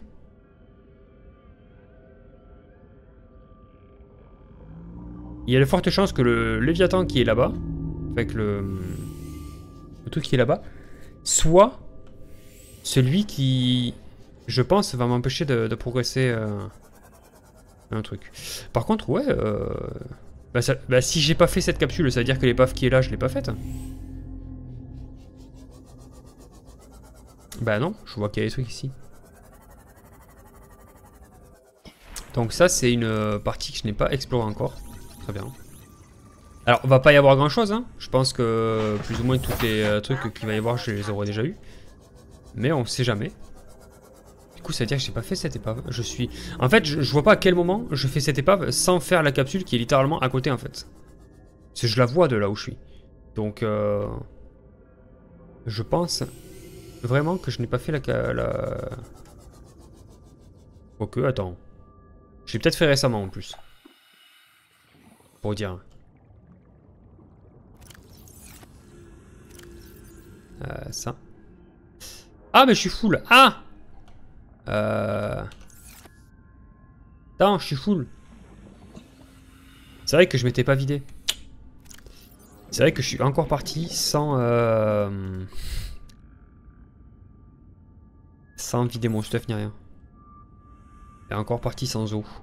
Il y a de fortes chances que le Léviathan qui est là-bas, avec le truc qui est là-bas, soit celui qui, je pense, va m'empêcher de progresser un truc. Par contre, ouais, si j'ai pas fait cette capsule, ça veut dire que l'épave qui est là, je l'ai pas faite. Bah non, je vois qu'il y a des trucs ici. Donc ça c'est une partie que je n'ai pas explorée encore. Très bien. Alors va pas y avoir grand chose hein. Je pense que plus ou moins tous les trucs qu'il va y avoir je les aurais déjà eu. Mais on sait jamais. Du coup ça veut dire que j'ai pas fait cette épave. Je suis... En fait je vois pas à quel moment je fais cette épave sans faire la capsule qui est littéralement à côté en fait. Parce que je la vois de là où je suis. Donc je pense vraiment que je n'ai pas fait la... Ok, attends. J'ai peut-être fait récemment en plus. Pour dire. Ça. Ah mais je suis full. Ah Attends, je suis full. C'est vrai que je m'étais pas vidé. C'est vrai que je suis encore parti sans... sans vider mon stuff ni rien. Et encore parti sans eau.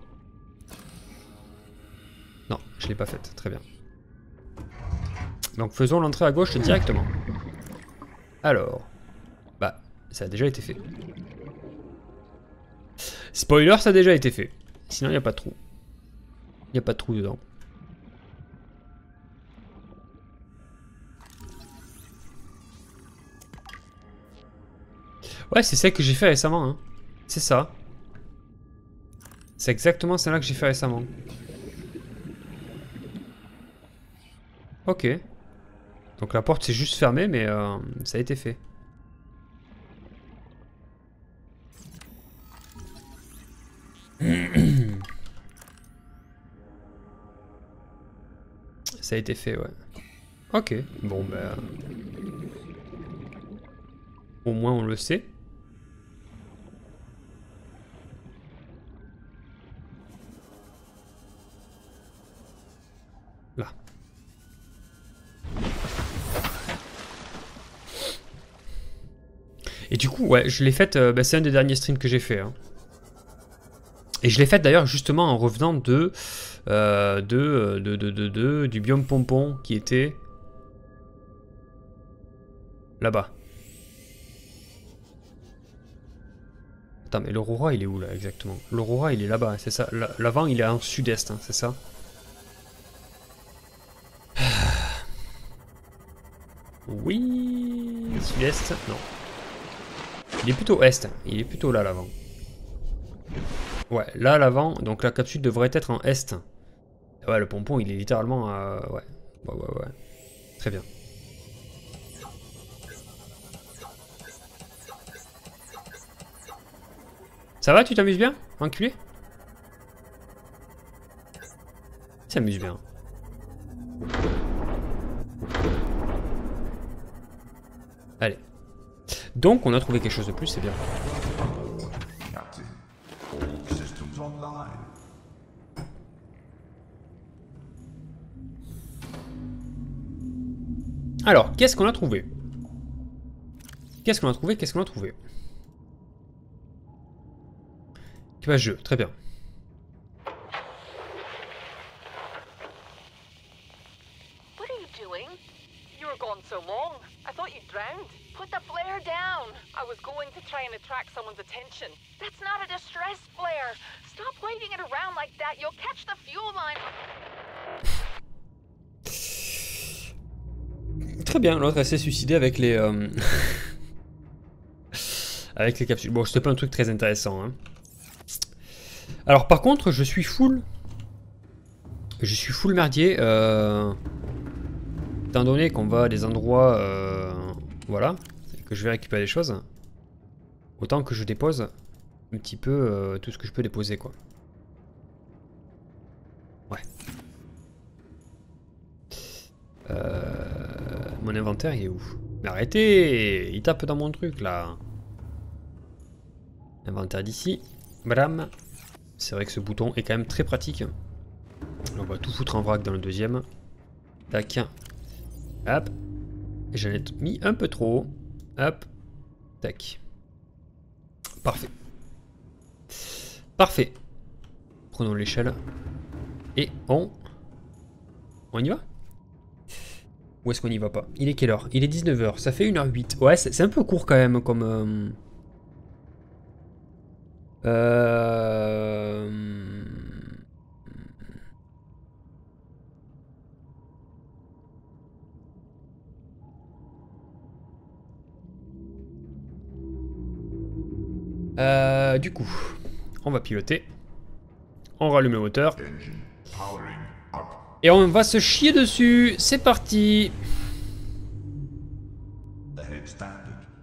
Non, je l'ai pas faite. Très bien. Donc faisons l'entrée à gauche directement. Alors. Bah, ça a déjà été fait. Spoiler, ça a déjà été fait. Sinon, il n'y a pas de trou. Il n'y a pas de trou dedans. Ouais, c'est celle que j'ai fait récemment. Hein. C'est ça. C'est exactement celle-là que j'ai fait récemment. Ok. Donc la porte s'est juste fermée, mais ça a été fait. Ça a été fait, ouais. Ok. Bon, ben... au moins on le sait. Là. Et du coup, ouais, je l'ai faite, bah, c'est un des derniers streams que j'ai fait. Hein. Et je l'ai faite d'ailleurs justement en revenant du biome pompon qui était là-bas. Attends, mais l'Aurora il est où là exactement? L'Aurora il est là-bas, c'est ça. L'avant il est en sud-est, hein, c'est ça? Oui, sud-est, non. Il est plutôt est, il est plutôt là l'avant. Ouais, là l'avant, donc la capsule devrait être en est. Ouais, le pompon il est littéralement à... Ouais, ouais. Très bien. Ça va, tu t'amuses bien, enculé? Il s'amuse bien. Allez. Donc on a trouvé quelque chose de plus, c'est bien. Captain, all systems online. Alors, qu'est-ce qu'on a trouvé? Qu'est-ce qu'on a trouvé? Qu'est-ce qu'on a trouvé? Équipage jeu, très bien. What are you doing? You were gone so long. I thought you drowned. Put the flare down. I was going to try and attract someone's attention. That's not a distress flare. Stop waving it around like that. You'll catch the fuel line. Très bien, l'autre elle s'est suicidée avec les... avec les capsules. Bon, c'était pas un truc très intéressant. Hein. Alors par contre, je suis full. Je suis full merdier. Étant donné qu'on va à des endroits... voilà. Et que je vais récupérer des choses. Autant que je dépose un petit peu tout ce que je peux déposer, quoi. Ouais. Mon inventaire, il est où? Mais arrêtez! Il tape dans mon truc, là. Inventaire d'ici. Bram. C'est vrai que ce bouton est quand même très pratique. On va tout foutre en vrac dans le deuxième. Tac. Hop. J'en ai mis un peu trop. Hop. Tac. Parfait. Parfait. Prenons l'échelle. Et on y va? Ou est-ce qu'on n'y va pas? Il est quelle heure? Il est 19 h, ça fait 1h08. Ouais, c'est un peu court quand même comme... Du coup, on va piloter. On rallume le moteur. Engine powering up. Et on va se chier dessus. C'est parti. Ahead standard.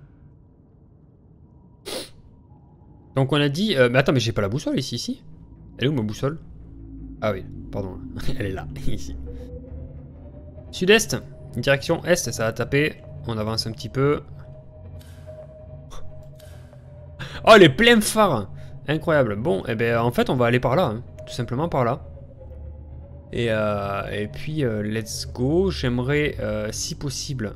Donc on a dit... mais attends, mais j'ai pas la boussole ici. Elle est où ma boussole? Ah oui, pardon. Elle est là, ici. Sud-est. Direction est, ça va taper. On avance un petit peu. Oh, les pleins phares. Incroyable. Bon, et ben en fait on va aller par là. Hein. Tout simplement par là. Et puis let's go. J'aimerais, si possible,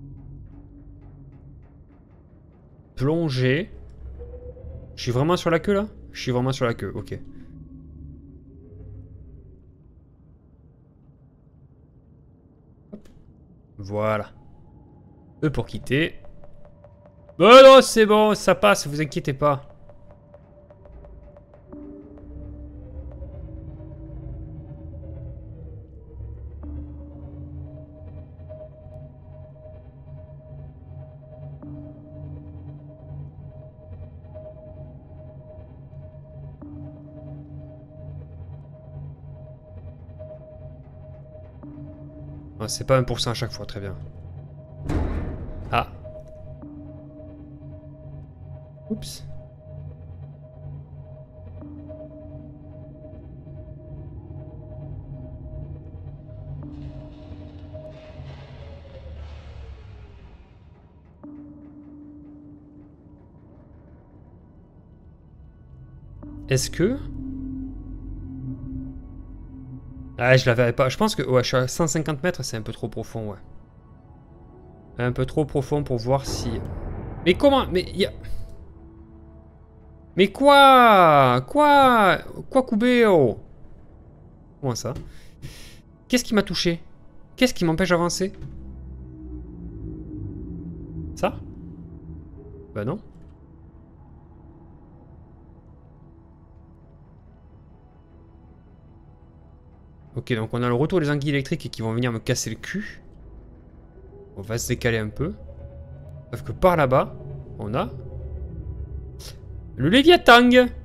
plonger. Je suis vraiment sur la queue là? Je suis vraiment sur la queue, ok. Hop. Voilà. E pour quitter. Oh non, c'est bon, ça passe, vous inquiétez pas. Ah, c'est pas 1% à chaque fois, très bien. Ah. Oups. Est-ce que... Ah, je la verrai pas. Je pense que... Ouais, je suis à 150 mètres, c'est un peu trop profond, ouais. Un peu trop profond pour voir si... Mais comment... Mais il y a... Mais quoi? Quoi Kubeo? Comment ça? Qu'est-ce qui m'a touché? Qu'est-ce qui m'empêche d'avancer? Ça? Bah non. Ok, donc on a le retour des anguilles électriques qui vont venir me casser le cul. On va se décaler un peu. Sauf que par là-bas, on a... le Léviathan.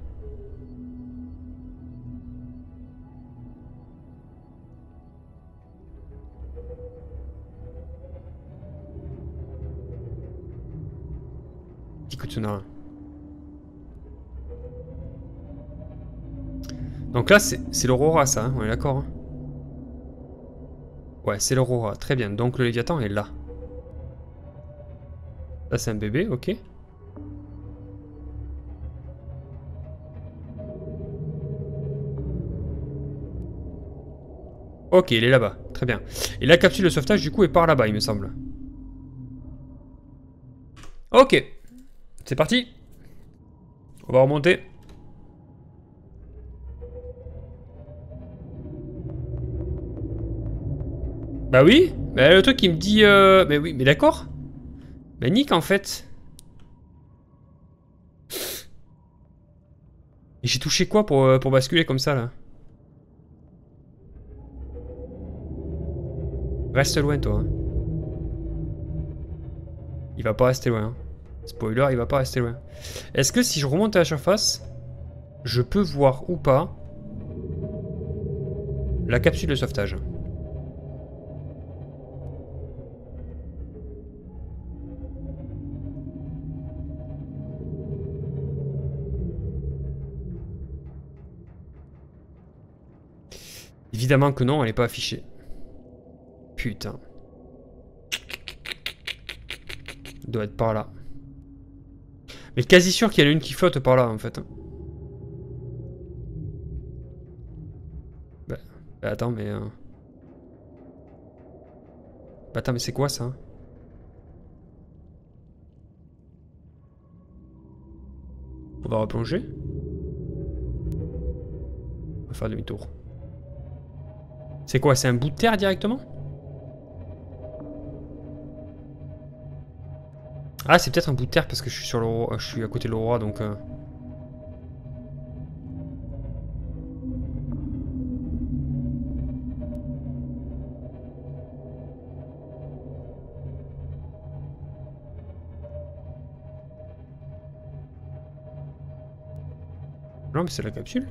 Petit coup de sonar. Donc là, c'est l'Aurora, ça, hein, on est d'accord, hein. Ouais, c'est l'Aurora, très bien. Donc le Léviathan est là. Là, c'est un bébé, ok. Ok, il est là-bas, très bien. Et la capsule de sauvetage, du coup, est par là-bas, il me semble. Ok, c'est parti. On va remonter. Bah oui, bah le truc qui me dit... Mais oui, mais d'accord. Mais nique en fait. Et j'ai touché quoi pour basculer comme ça là? Reste loin toi. Hein. Il va pas rester loin. Hein. Spoiler, il va pas rester loin. Est-ce que si je remonte à la surface, je peux voir ou pas la capsule de sauvetage? Évidemment que non, elle n'est pas affichée. Putain. Elle doit être par là. Mais quasi sûr qu'il y en a une qui flotte par là en fait. Bah attends mais... Bah attends mais c'est quoi ça? On va replonger. On va faire demi-tour. C'est quoi? C'est un bout de terre directement? Ah, c'est peut-être un bout de terre parce que je suis sur le roi, je suis à côté de l'aurora donc. Non, mais c'est la capsule.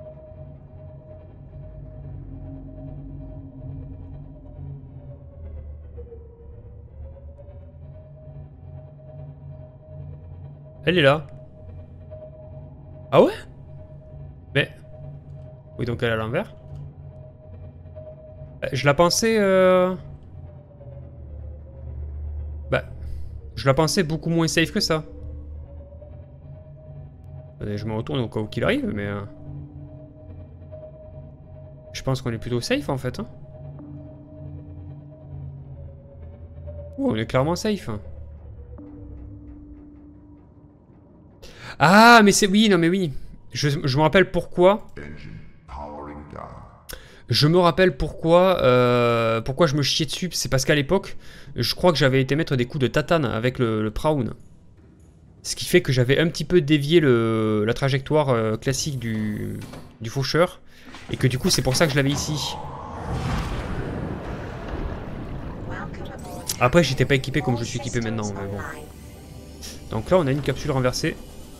Elle est là. Ah ouais? Mais... Oui, donc elle est à l'envers. Je la pensais... Bah... Je la pensais beaucoup moins safe que ça. Allez, je me retourne au cas où qu'il arrive, mais... Je pense qu'on est plutôt safe, en fait. Hein. Oh, on est clairement safe. Ah, mais c'est... Oui, non, mais oui. Je me rappelle pourquoi. Engine powering down. Je me rappelle pourquoi je me chiais dessus. C'est parce qu'à l'époque, je crois que j'avais été mettre des coups de tatane avec le Prawn. Ce qui fait que j'avais un petit peu dévié la trajectoire classique du faucheur. Et que du coup, c'est pour ça que je l'avais ici. Après, j'étais pas équipé comme je suis équipé maintenant. Mais bon. Donc là, on a une capsule renversée.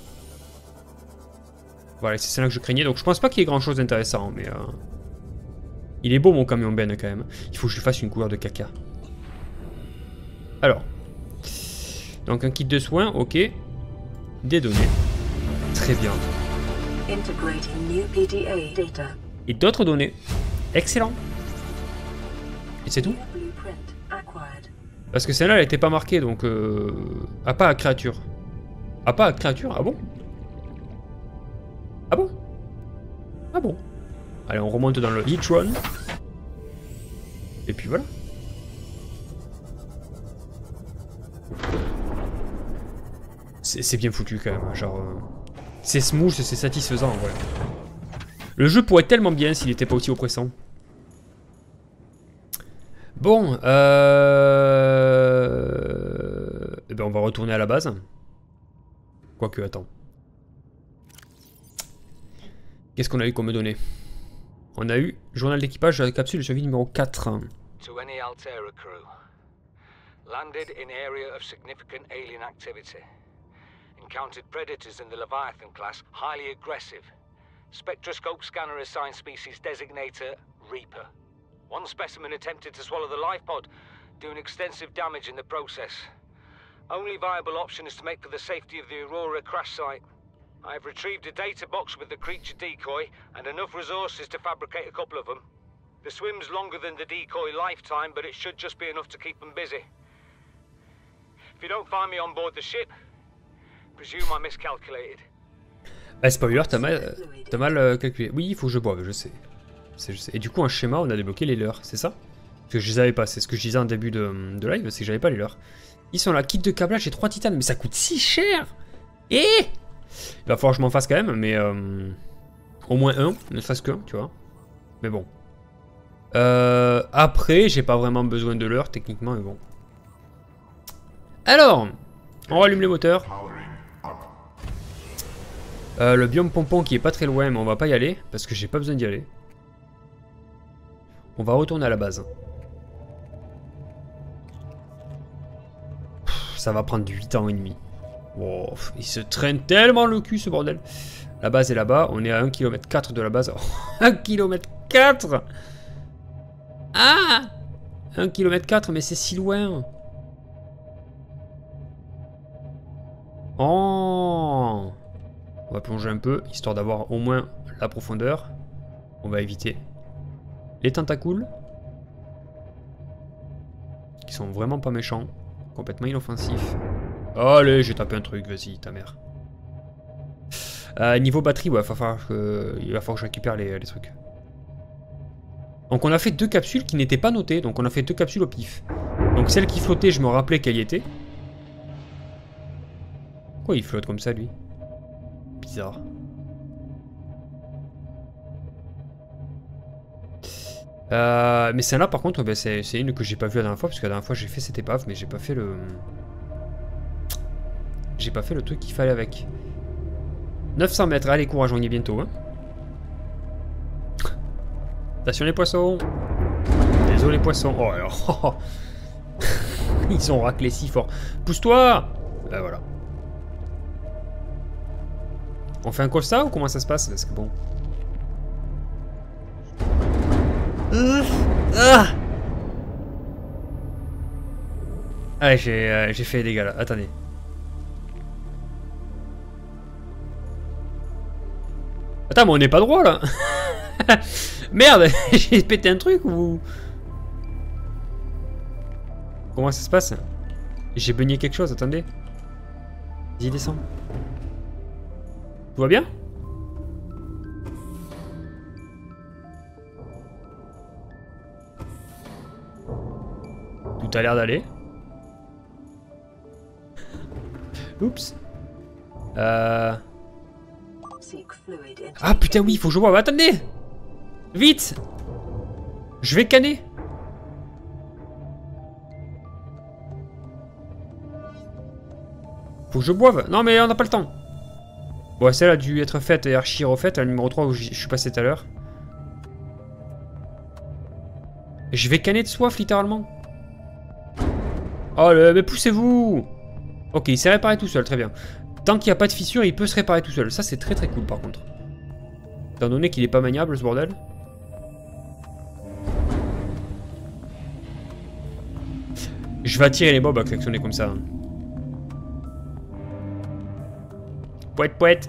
Voilà, c'est celle-là que je craignais. Donc je pense pas qu'il y ait grand-chose d'intéressant. Mais il est beau mon camion Ben quand même. Il faut que je lui fasse une couleur de caca. Alors. Donc un kit de soins, ok. Des données. Très bien. Integrating new PDA data. Et d'autres données. Excellent. Et c'est tout. New blueprint acquired. Parce que celle-là, elle était pas marquée, donc... Ah, pas à créature. Ah, pas à créature? Ah bon? Ah bon? Ah bon? Allez, on remonte dans le Heatron. Et puis voilà. C'est bien foutu quand même, genre... C'est smooth, c'est satisfaisant en vrai. Le jeu pourrait être tellement bien s'il était pas aussi oppressant. Bon, eh ben on va retourner à la base. Quoique, attends. Qu'est-ce qu'on a eu comme données? On a eu journal d'équipage de la capsule de survie numéro 4. To any Altera crew. Landed in area of significant alien activity. Encountered predators in the Leviathan class, highly aggressive. Spectroscope scanner assigned species designator Reaper. One specimen attempted to swallow the life pod, doing extensive damage in the process. Only viable option is to make for the safety of the Aurora crash site. I have retrieved a data box with the creature decoy and enough resources to fabricate a couple of them. The swim's longer than the decoy lifetime, but it should just be enough to keep them busy. If you don't find me on board the ship, presume I miscalculated. Bah spoiler, t'as mal calculé. Oui, il faut que je boive, je sais. Et du coup, un schéma, on a débloqué les leurs, c'est ça? Parce que je les avais pas, c'est ce que je disais en début de live, c'est que j'avais pas les leurs. Ils sont là, kit de câblage et 3 titanes, mais ça coûte si cher! Et il va falloir que je m'en fasse quand même, mais au moins un, ne serait-ce qu'un, tu vois. Mais bon. Après, j'ai pas vraiment besoin de l'heure, techniquement, mais bon. Alors, on rallume les moteurs. Le biome pompon qui est pas très loin, mais on va pas y aller, parce que j'ai pas besoin d'y aller. On va retourner à la base. Ça va prendre 8 ans et demi. Wow, il se traîne tellement le cul ce bordel. La base est là-bas, on est à 1,4 km de la base. 1,4 km. Ah 1,4 km, mais c'est si loin. Oh. On va plonger un peu, histoire d'avoir au moins la profondeur. On va éviter les tentacules. Qui sont vraiment pas méchants. Complètement inoffensifs. Allez, j'ai tapé un truc, vas-y, ta mère. Niveau batterie, ouais, il va falloir que je récupère les trucs. Donc on a fait 2 capsules qui n'étaient pas notées, donc on a fait 2 capsules au pif. Donc celle qui flottait, je me rappelais qu'elle y était. Pourquoi il flotte comme ça, lui? Bizarre. Mais celle-là, par contre, bah, c'est une que j'ai pas vue la dernière fois, parce que la dernière fois j'ai fait cette épave, mais j'ai pas fait le... J'ai pas fait le truc qu'il fallait avec. 900 mètres, allez courage, on y est bientôt. Hein. Attention les poissons. Désolé les poissons. Oh alors. Ils ont raclé si fort. Pousse-toi. Ben voilà. On fait un constat ou comment ça se passe? Parce que bon. Allez, j'ai fait les dégâts là. Attendez. Attends, mais on n'est pas droit là. Merde, j'ai pété un truc ou... Comment ça se passe? J'ai beugné quelque chose, attendez. Vas-y, descends. Tout va bien? Tout a l'air d'aller. Oups. Ah putain oui, il faut que je vois. Attendez. Vite. Je vais canner. Faut que je boive. Non mais on n'a pas le temps. Bon, celle a dû être faite et archi refaite, la numéro 3 où je suis passé tout à l'heure. Je vais canner de soif littéralement. Oh mais poussez-vous. Ok, il s'est réparé tout seul, très bien. Tant qu'il n'y a pas de fissure, il peut se réparer tout seul. Ça c'est très cool par contre. Étant donné qu'il est pas maniable ce bordel. Je vais attirer les mobs à klaxonner comme ça. Pouette pouette.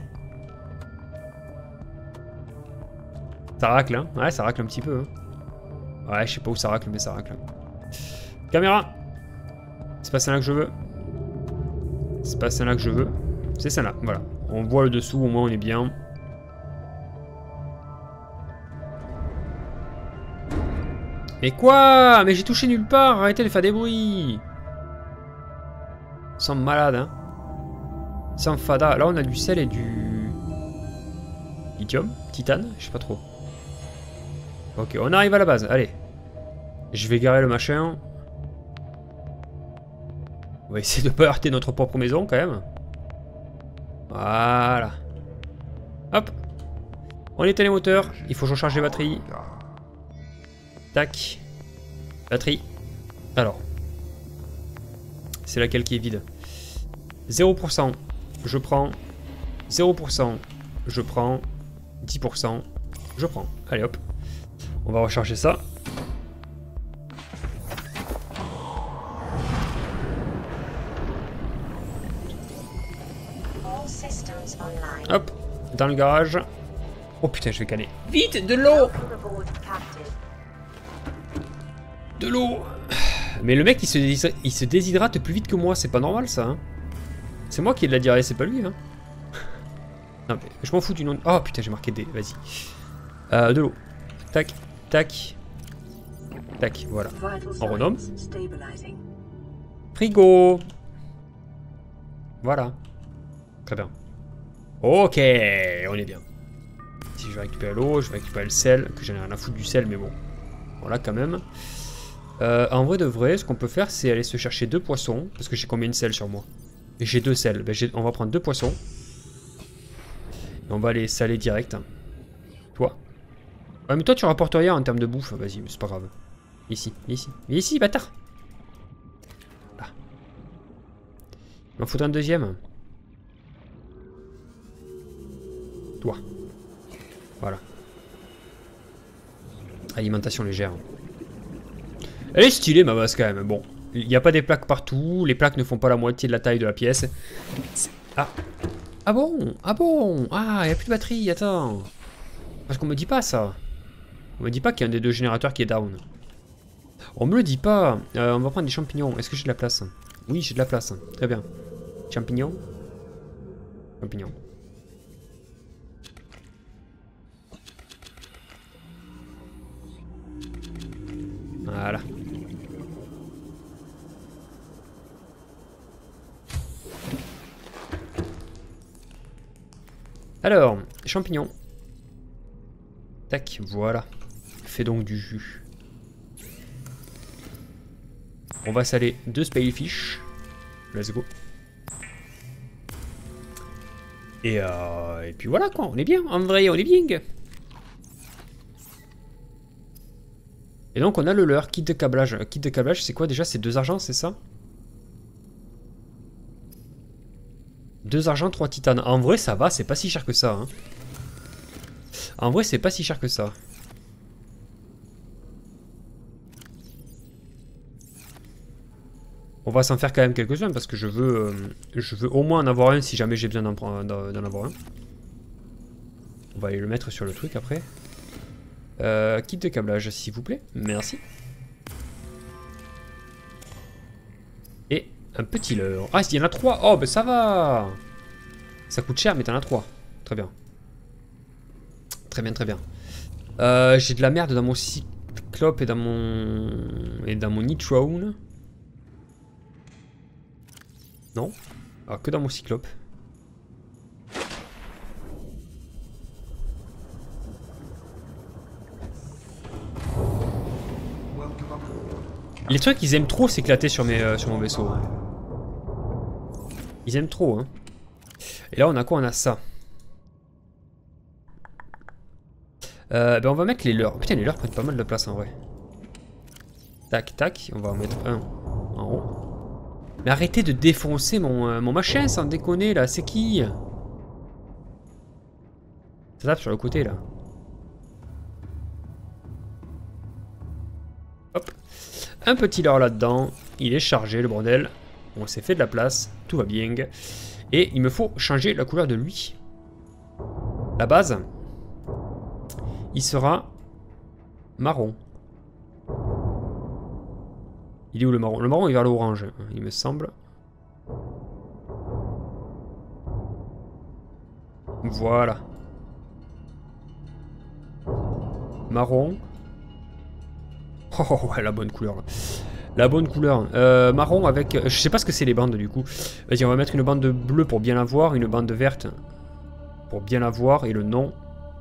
Ça racle hein. Ouais ça racle un petit peu hein. Ouais je sais pas où ça racle mais ça racle. Caméra. C'est pas celle-là que je veux. C'est pas celle-là que je veux. C'est celle-là, voilà. On voit le dessous, au moins on est bien. Mais quoi? Mais j'ai touché nulle part, arrêtez de faire des bruits. Sans malade hein. Sans fada. Là on a du sel et du... lithium, titane, je sais pas trop. Ok, on arrive à la base, allez. Je vais garer le machin. On va essayer de pas heurter notre propre maison quand même. Voilà. Hop. On éteint les moteurs. Il faut que je recharge les batteries. Tac. Batterie. Alors. C'est laquelle qui est vide? 0%. Je prends. 0%. Je prends. 10%. Je prends. Allez hop. On va recharger ça. Hop, dans le garage. Oh putain, je vais canner. Vite, de l'eau. De l'eau. Mais le mec, il se déshydrate plus vite que moi. C'est pas normal, ça. Hein. C'est moi qui ai de la diarrhée, c'est pas lui. Hein. Non, mais je m'en fous du nom. Oh putain, j'ai marqué D. Vas-y. De l'eau. Tac, tac. Tac, voilà. On renomme. Frigo. Voilà. Très bien. Ok, on est bien. Si je vais récupérer l'eau, je vais récupérer le sel, que j'en ai rien à foutre du sel, mais bon. Voilà quand même. En vrai de vrai, ce qu'on peut faire, c'est aller se chercher 2 poissons, parce que j'ai combien de sel sur moi? Et j'ai 2 sels. Ben, on va prendre 2 poissons. Et on va les saler direct. Toi. Ouais, mais toi, tu rapportes rien en termes de bouffe. Vas-y, c'est pas grave. Ici, ici. Ici, bâtard. Là. Il m'en faudra un deuxième. Toi. Voilà. Alimentation légère. Elle est stylée ma base quand même. Bon, il n'y a pas des plaques partout. Les plaques ne font pas la moitié de la taille de la pièce. Ah. Ah bon? Ah bon? Ah, il n'y a plus de batterie. Attends. Parce qu'on me dit pas ça. On me dit pas qu'il y a un des 2 générateurs qui est down. On me le dit pas. On va prendre des champignons. Est-ce que j'ai de la place? Oui, j'ai de la place. Très bien. Champignons. Champignons. Voilà. Alors, champignons. Tac, voilà. Fais donc du jus. On va saler 2 spellfish. Let's go. Et puis voilà quoi, on est bien. En vrai, on est bien. Et donc on a le leurre, kit de câblage. Kit de câblage, c'est quoi déjà? C'est 2 argents, c'est ça? 2 argents, 3 titanes. En vrai, ça va, c'est pas si cher que ça. Hein. En vrai, c'est pas si cher que ça. On va s'en faire quand même quelques-uns parce que je veux au moins en avoir un si jamais j'ai besoin d'en avoir un. On va aller le mettre sur le truc après. Kit de câblage, s'il vous plaît. Merci. Et un petit leurre. Ah, il y en a 3. Oh, ben ça va. Ça coûte cher, mais t'en as 3. Très bien. Très bien, très bien. J'ai de la merde dans mon cyclope et dans mon nitrone. Non. Alors que dans mon cyclope. Les trucs, ils aiment trop s'éclater sur mon vaisseau. Ils aiment trop, hein. Et là, on a quoi? On a ça. Ben on va mettre les leurres. Putain, les leurres prennent pas mal de place en vrai. Tac, tac. On va en mettre un en haut. Mais arrêtez de défoncer mon machin sans déconner là. C'est qui? Ça tape sur le côté là. Hop. Un petit leurre là-dedans. Il est chargé le bordel. On s'est fait de la place. Tout va bien. Et il me faut changer la couleur de lui. La base. Il sera marron. Il est où le marron? Le marron est vers l'orange, il me semble. Voilà. Marron. Oh, la bonne couleur. Là. La bonne couleur. Marron avec... Je sais pas ce que c'est les bandes du coup. Vas-y, on va mettre une bande bleue pour bien la voir. Une bande verte pour bien la voir. Et le nom...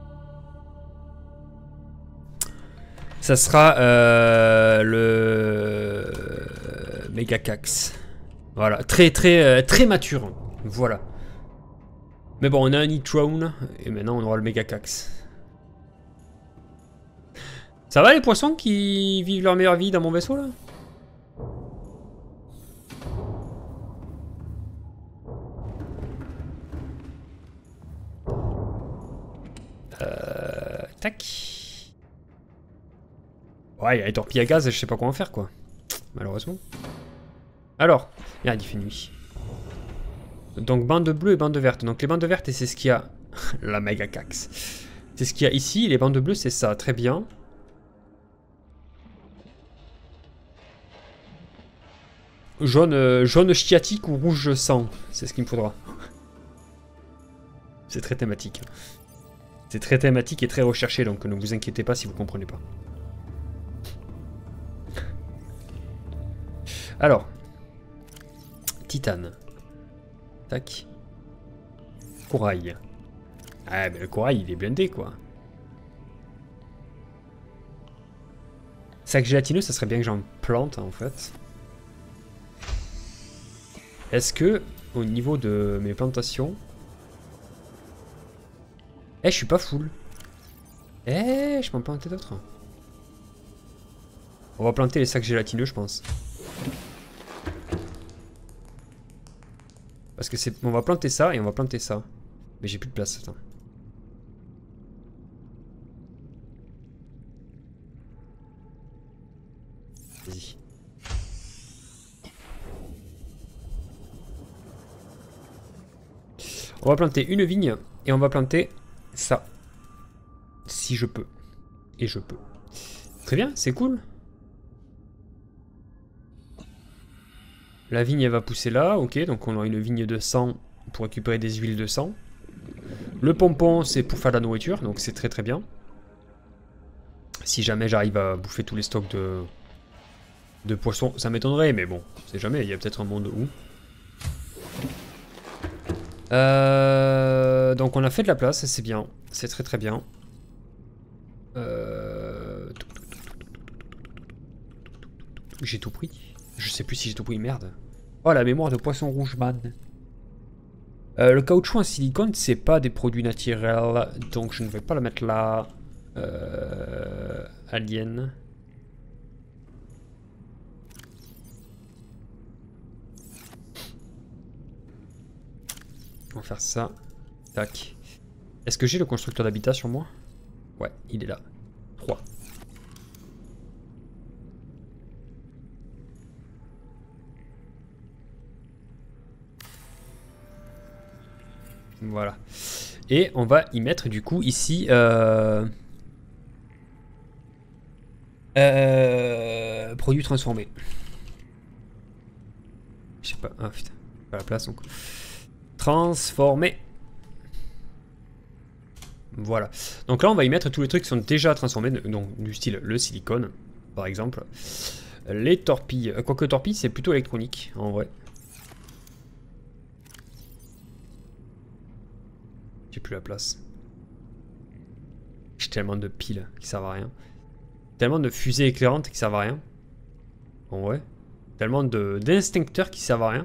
Ça sera le Megacax. Voilà, très mature. Voilà. Mais bon, on a un nitrone et maintenant on aura le Megacax. Ça va les poissons qui vivent leur meilleure vie dans mon vaisseau là? Tac. Ouais, il y a les torpilles à gaz, je sais pas quoi en faire quoi. Malheureusement. Alors, merde, il fait nuit. Donc bande bleue et bande verte. Donc les bandes vertes, c'est ce qu'il y a. La Megacax. C'est ce qu'il y a ici. Les bandes bleues, c'est ça. Très bien. Jaune chiatique ou rouge sang. C'est ce qu'il me faudra. C'est très thématique. C'est très thématique et très recherché, donc ne vous inquiétez pas si vous comprenez pas. Alors, titane. Tac. Corail. Ah, mais le corail, il est blindé, quoi. Sac gélatineux, ça serait bien que j'en plante, en fait. Est-ce que, au niveau de mes plantations... Eh, je suis pas full. Eh, je peux en planter d'autres. On va planter les sacs gélatineux, je pense. Parce que c'est... On va planter ça et on va planter ça. Mais j'ai plus de place, attends. Vas-y. On va planter une vigne et on va planter ça. Si je peux. Et je peux. Très bien, c'est cool. La vigne, elle va pousser là, ok, donc on aura une vigne de sang pour récupérer des huiles de sang. Le pompon, c'est pour faire de la nourriture, donc c'est très très bien. Si jamais j'arrive à bouffer tous les stocks de poissons, ça m'étonnerait, mais bon, on sait jamais, il y a peut-être un monde où. Donc on a fait de la place, c'est bien, c'est très très bien. J'ai tout pris. Je sais plus si j'ai tout pris, merde. Oh, la mémoire de poisson rouge, man. Le caoutchouc en silicone, c'est pas des produits naturels, donc je ne vais pas le mettre là. Alien. On va faire ça. Tac. Est-ce que j'ai le constructeur d'habitat sur moi? Ouais, il est là. 3. Voilà. Et on va y mettre du coup ici produits transformés. Je sais pas. Ah putain. Pas la place donc. Transformés. Voilà. Donc là on va y mettre tous les trucs qui sont déjà transformés. Donc du style le silicone par exemple. Les torpilles. Quoique torpilles c'est plutôt électronique en vrai. J'ai plus la place. J'ai tellement de piles qui servent à rien. Tellement de fusées éclairantes qui servent à rien. En vrai. Tellement d'instincteurs qui servent à rien.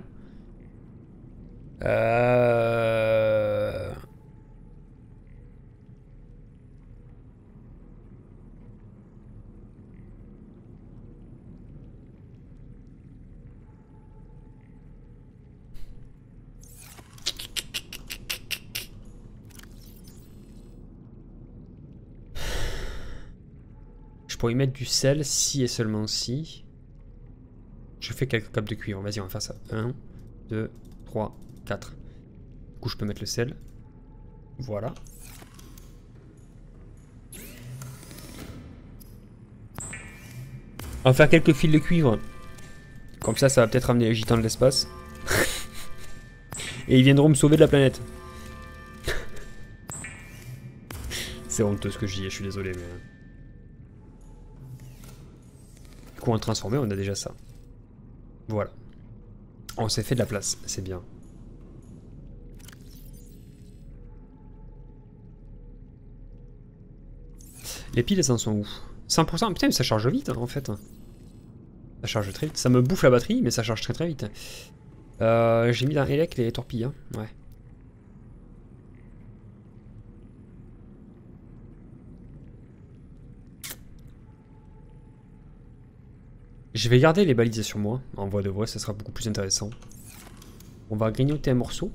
Je pourrais y mettre du sel si et seulement si. Je fais quelques capes de cuivre. Vas-y, on va faire ça. 1, 2, 3, 4. Du coup, je peux mettre le sel. Voilà. On va faire quelques fils de cuivre. Comme ça va peut-être amener les gitans de l'espace. Et ils viendront me sauver de la planète. C'est honteux ce que je dis, je suis désolé. Mais... Du coup, en transformé, on a déjà ça. Voilà. On s'est fait de la place, c'est bien. Les piles, elles en sont où? 100%? Putain, mais ça charge vite, hein, en fait. Ça charge très vite. Ça me bouffe la batterie, mais ça charge très très vite. J'ai mis dans Elec les torpilles, hein. Ouais. Je vais garder les balises sur moi. En voie de vrai, ça sera beaucoup plus intéressant. On va grignoter un morceau.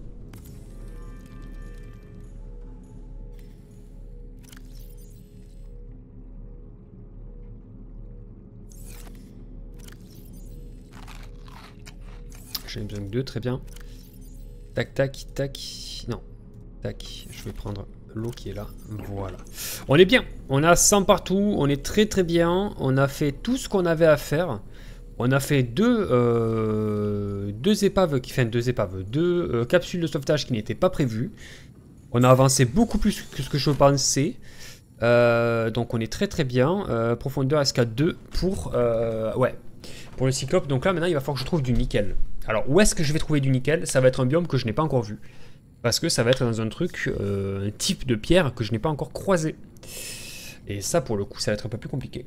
J'en ai besoin de 2, très bien. Tac, tac, tac. Non. Tac, je vais prendre l'eau qui est là. Voilà. On est bien. On a 100 partout. On est très très bien. On a fait tout ce qu'on avait à faire. On a fait deux capsules de sauvetage qui n'étaient pas prévues. On a avancé beaucoup plus que ce que je pensais. Donc on est très très bien. Profondeur SK2 pour le cyclope. Donc là maintenant il va falloir que je trouve du nickel. Alors où est-ce que je vais trouver du nickel? Ça va être un biome que je n'ai pas encore vu. Parce que ça va être dans un truc, un type de pierre que je n'ai pas encore croisé. Et ça pour le coup ça va être un peu plus compliqué.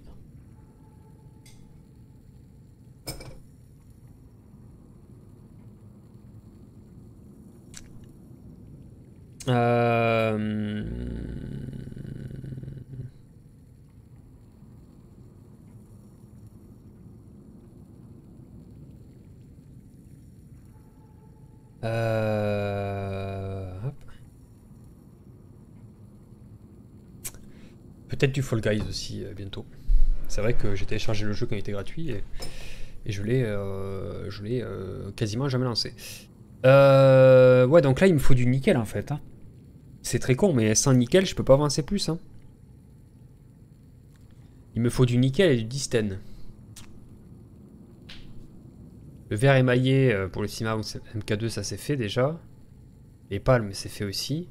Peut-être du Fall Guys aussi bientôt. C'est vrai que j'ai téléchargé le jeu quand il était gratuit et je l'ai quasiment jamais lancé. Ouais, donc là il me faut du nickel en fait. Hein. C'est très con, mais sans nickel je peux pas avancer plus. Hein. Il me faut du nickel et du distène. Le verre émaillé pour le Cima MK2 ça c'est fait déjà. Les palmes c'est fait aussi.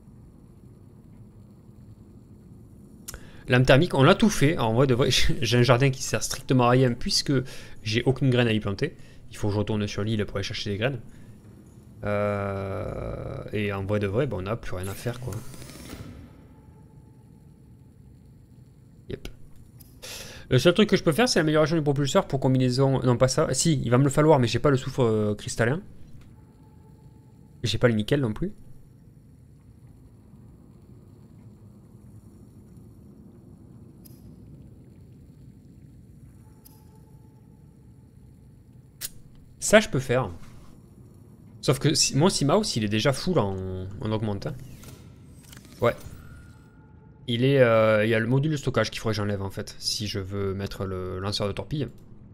Lame thermique, on l'a tout fait. En vrai de vrai, j'ai un jardin qui sert strictement à rien puisque j'ai aucune graine à y planter. Il faut que je retourne sur l'île pour aller chercher des graines. Et en vrai de vrai, on n'a plus rien à faire quoi. Yep. Le seul truc que je peux faire, c'est l'amélioration du propulseur pour combinaison. Non, pas ça. Si, il va me le falloir, mais j'ai pas le soufre cristallin. J'ai pas le nickel non plus. Ça, je peux faire. Sauf que mon Seamouse, il est déjà full en augmente. Hein. Ouais. Il y a le module de stockage qu'il faudrait que j'enlève en fait, si je veux mettre le lanceur de torpilles.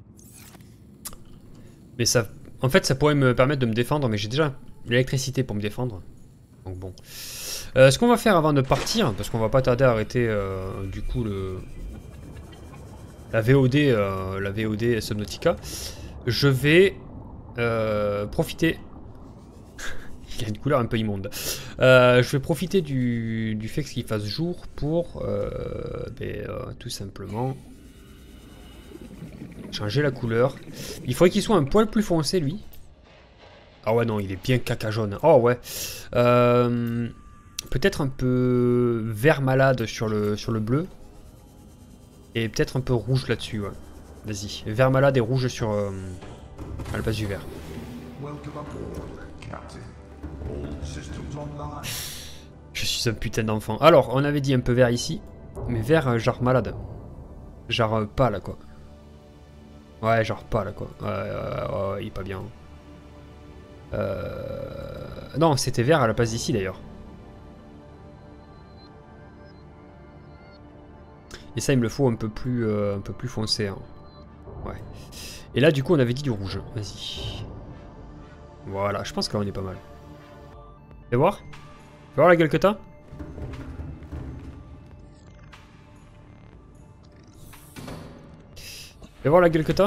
Mais ça, en fait, ça pourrait me permettre de me défendre, mais j'ai déjà l'électricité pour me défendre. Donc bon. Ce qu'on va faire avant de partir, parce qu'on va pas tarder à arrêter du coup la VOD Subnautica, je vais profiter. Il a une couleur un peu immonde. Je vais profiter du fait qu'il fasse jour pour tout simplement changer la couleur. Il faudrait qu'il soit un poil plus foncé lui. Ah ouais non, il est bien caca jaune. Oh ouais. Peut-être un peu vert malade sur le bleu. Et peut-être un peu rouge là-dessus. Ouais. Vas-y. Vert malade et rouge sur à la base du vert. Welcome aboard, Captain. All systems online. Je suis un putain d'enfant. Alors, on avait dit un peu vert ici. Mais vert genre malade. Genre pâle quoi. Ouais, genre pâle quoi. Ouais, il est pas bien. Non, c'était vert à la place d'ici d'ailleurs. Et ça, il me le faut un peu plus foncé. Hein. Ouais. Et là, du coup, on avait dit du rouge. Vas-y. Voilà, je pense qu'on est pas mal. Fais voir. Fais voir la gueule que t'as. Fais voir la gueule que t'as.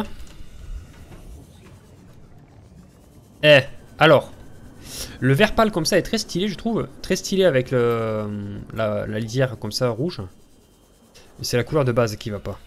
Eh, alors. Le vert pâle comme ça est très stylé, je trouve. Très stylé avec la lisière comme ça, rouge. C'est la couleur de base qui va pas.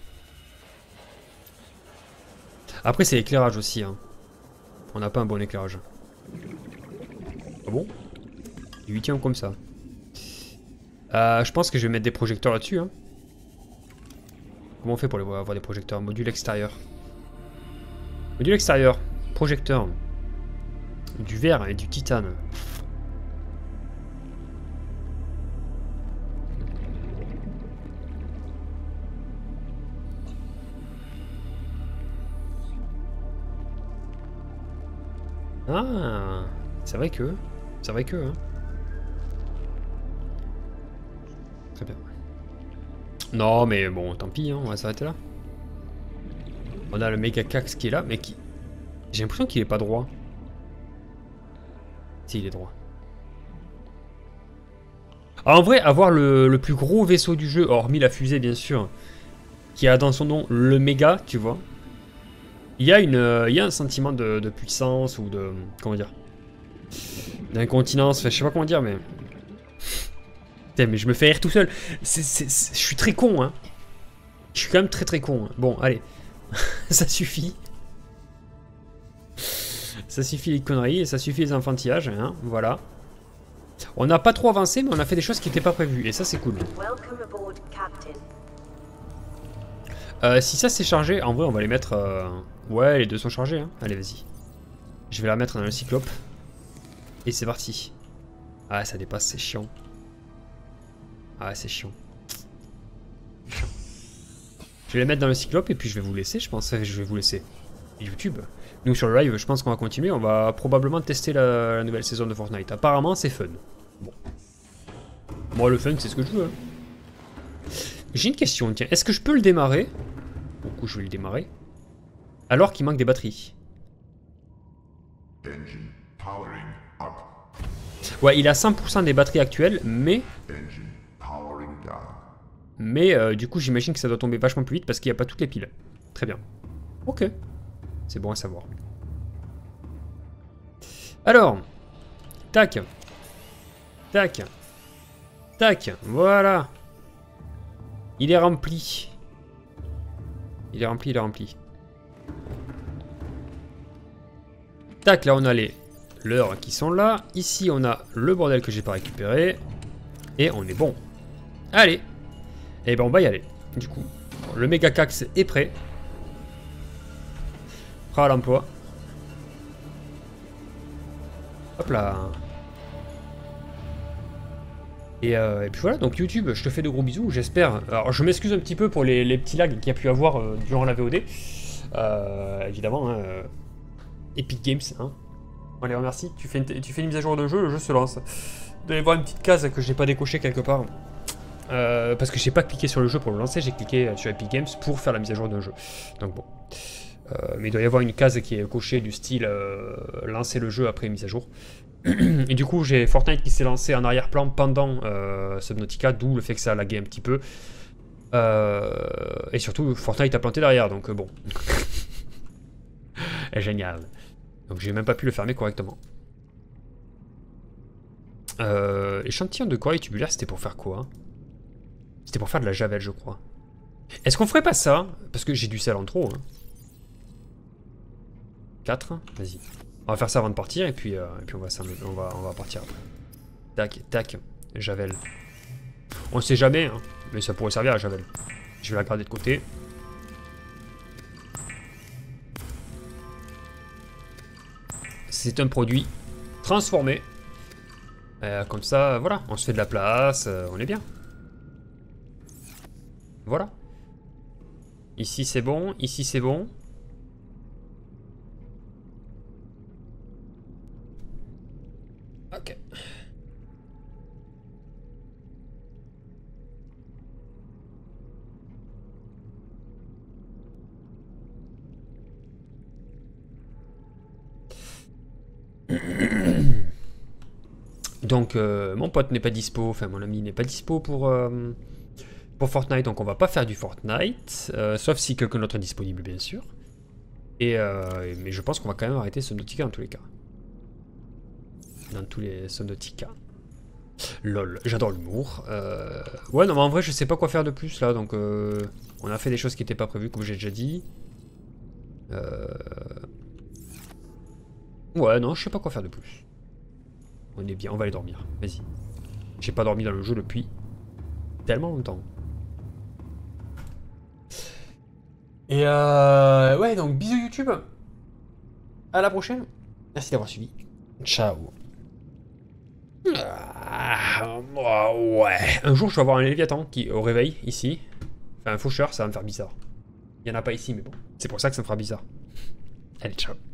Après, c'est l'éclairage aussi. Hein. On n'a pas un bon éclairage. Ah bon? Il 8ème comme ça. Je pense que je vais mettre des projecteurs là-dessus. Hein. Comment on fait pour avoir des projecteurs? Module extérieur. Module extérieur. Projecteur. Du verre et du titane. Ah, c'est vrai que. C'est vrai que. Hein. Très bien. Non, mais bon, tant pis, hein, on va s'arrêter là. On a le méga cax qui est là, mais qui. J'ai l'impression qu'il est pas droit. Si, il est droit. Alors, en vrai, avoir le plus gros vaisseau du jeu, hormis la fusée, bien sûr, qui a dans son nom le méga, tu vois. Il y a un sentiment de puissance ou de... Comment dire? D'incontinence, enfin, je sais pas comment dire, mais... Putain, mais je me fais rire tout seul. Je suis très con, hein. Je suis quand même très con. Hein. Bon, allez. Ça suffit. Ça suffit les conneries et ça suffit les enfantillages, hein. Voilà. On n'a pas trop avancé, mais on a fait des choses qui n'étaient pas prévues. Et ça, c'est cool. Welcome aboard, Captain. Si ça c'est chargé, en vrai on va les mettre... Ouais, les deux sont chargés, hein. Allez, vas-y. Je vais la mettre dans le cyclope. Et c'est parti. Ah, ça dépasse, c'est chiant. Ah, c'est chiant. Je vais les mettre dans le cyclope et puis je vais vous laisser, je pense. Je vais vous laisser YouTube. Nous sur le live, je pense qu'on va continuer. On va probablement tester la nouvelle saison de Fortnite. Apparemment, c'est fun. Bon. Moi, le fun, c'est ce que je veux. Hein. J'ai une question, tiens. Est-ce que je peux le démarrer? Du coup, je vais le démarrer. Alors qu'il manque des batteries. Engine powering up. Ouais, il a 100% des batteries actuelles, mais... Engine powering down. Mais du coup, j'imagine que ça doit tomber vachement plus vite parce qu'il n'y a pas toutes les piles. Très bien. Ok. C'est bon à savoir. Alors. Tac. Tac. Tac. Voilà. Il est rempli. Il est rempli, il est rempli. Tac, là on a les leurs qui sont là. Ici on a le bordel que j'ai pas récupéré. Et on est bon. Allez. Et ben on va y aller. Du coup, le méga cax est prêt. Prêt à l'emploi. Hop là. Et puis voilà, donc YouTube, je te fais de gros bisous, j'espère. Alors je m'excuse un petit peu pour les petits lags qu'il y a pu avoir durant la VOD. Évidemment, hein, Epic Games, hein. On les remercie, tu fais une mise à jour de jeu, le jeu se lance. Vous allez voir une petite case que j'ai pas décochée quelque part. Parce que j'ai pas cliqué sur le jeu pour le lancer, j'ai cliqué sur Epic Games pour faire la mise à jour d'un jeu. Donc bon. Mais il doit y avoir une case qui est cochée du style lancer le jeu après mise à jour. Et du coup, j'ai Fortnite qui s'est lancé en arrière-plan pendant Subnautica, d'où le fait que ça a lagué un petit peu. Et surtout, Fortnite a planté derrière, donc bon. Génial. Donc j'ai même pas pu le fermer correctement. Échantillon de corail tubulaire, c'était pour faire quoi? C'était pour faire de la javel, je crois. Est-ce qu'on ferait pas ça? Parce que j'ai du sel en trop. Hein. 4, vas-y. On va faire ça avant de partir et puis on va partir après. Tac, tac, javel. On sait jamais, hein, mais ça pourrait servir à javel. Je vais la garder de côté. C'est un produit transformé. Comme ça, voilà, on se fait de la place, on est bien. Voilà. Ici c'est bon, ici c'est bon. Ok. Donc mon pote n'est pas dispo, enfin mon ami n'est pas dispo pour Fortnite, donc on va pas faire du Fortnite, sauf si quelqu'un d'autre est disponible bien sûr. Mais je pense qu'on va quand même arrêter Subnautica dans tous les cas. Dans tous les Subnautica. Lol, j'adore l'humour. Ouais, non, mais en vrai, je sais pas quoi faire de plus là, donc on a fait des choses qui n'étaient pas prévues, comme j'ai déjà dit. Ouais, non, je sais pas quoi faire de plus. On est bien, on va aller dormir. Vas-y. J'ai pas dormi dans le jeu depuis tellement longtemps. Et ouais, donc bisous YouTube. À la prochaine. Merci d'avoir suivi. Ciao. Ouais. Un jour, je vais avoir un Léviathan qui au réveil ici. Enfin, un faucheur, ça va me faire bizarre. Il y en a pas ici, mais bon. C'est pour ça que ça me fera bizarre. Allez, ciao.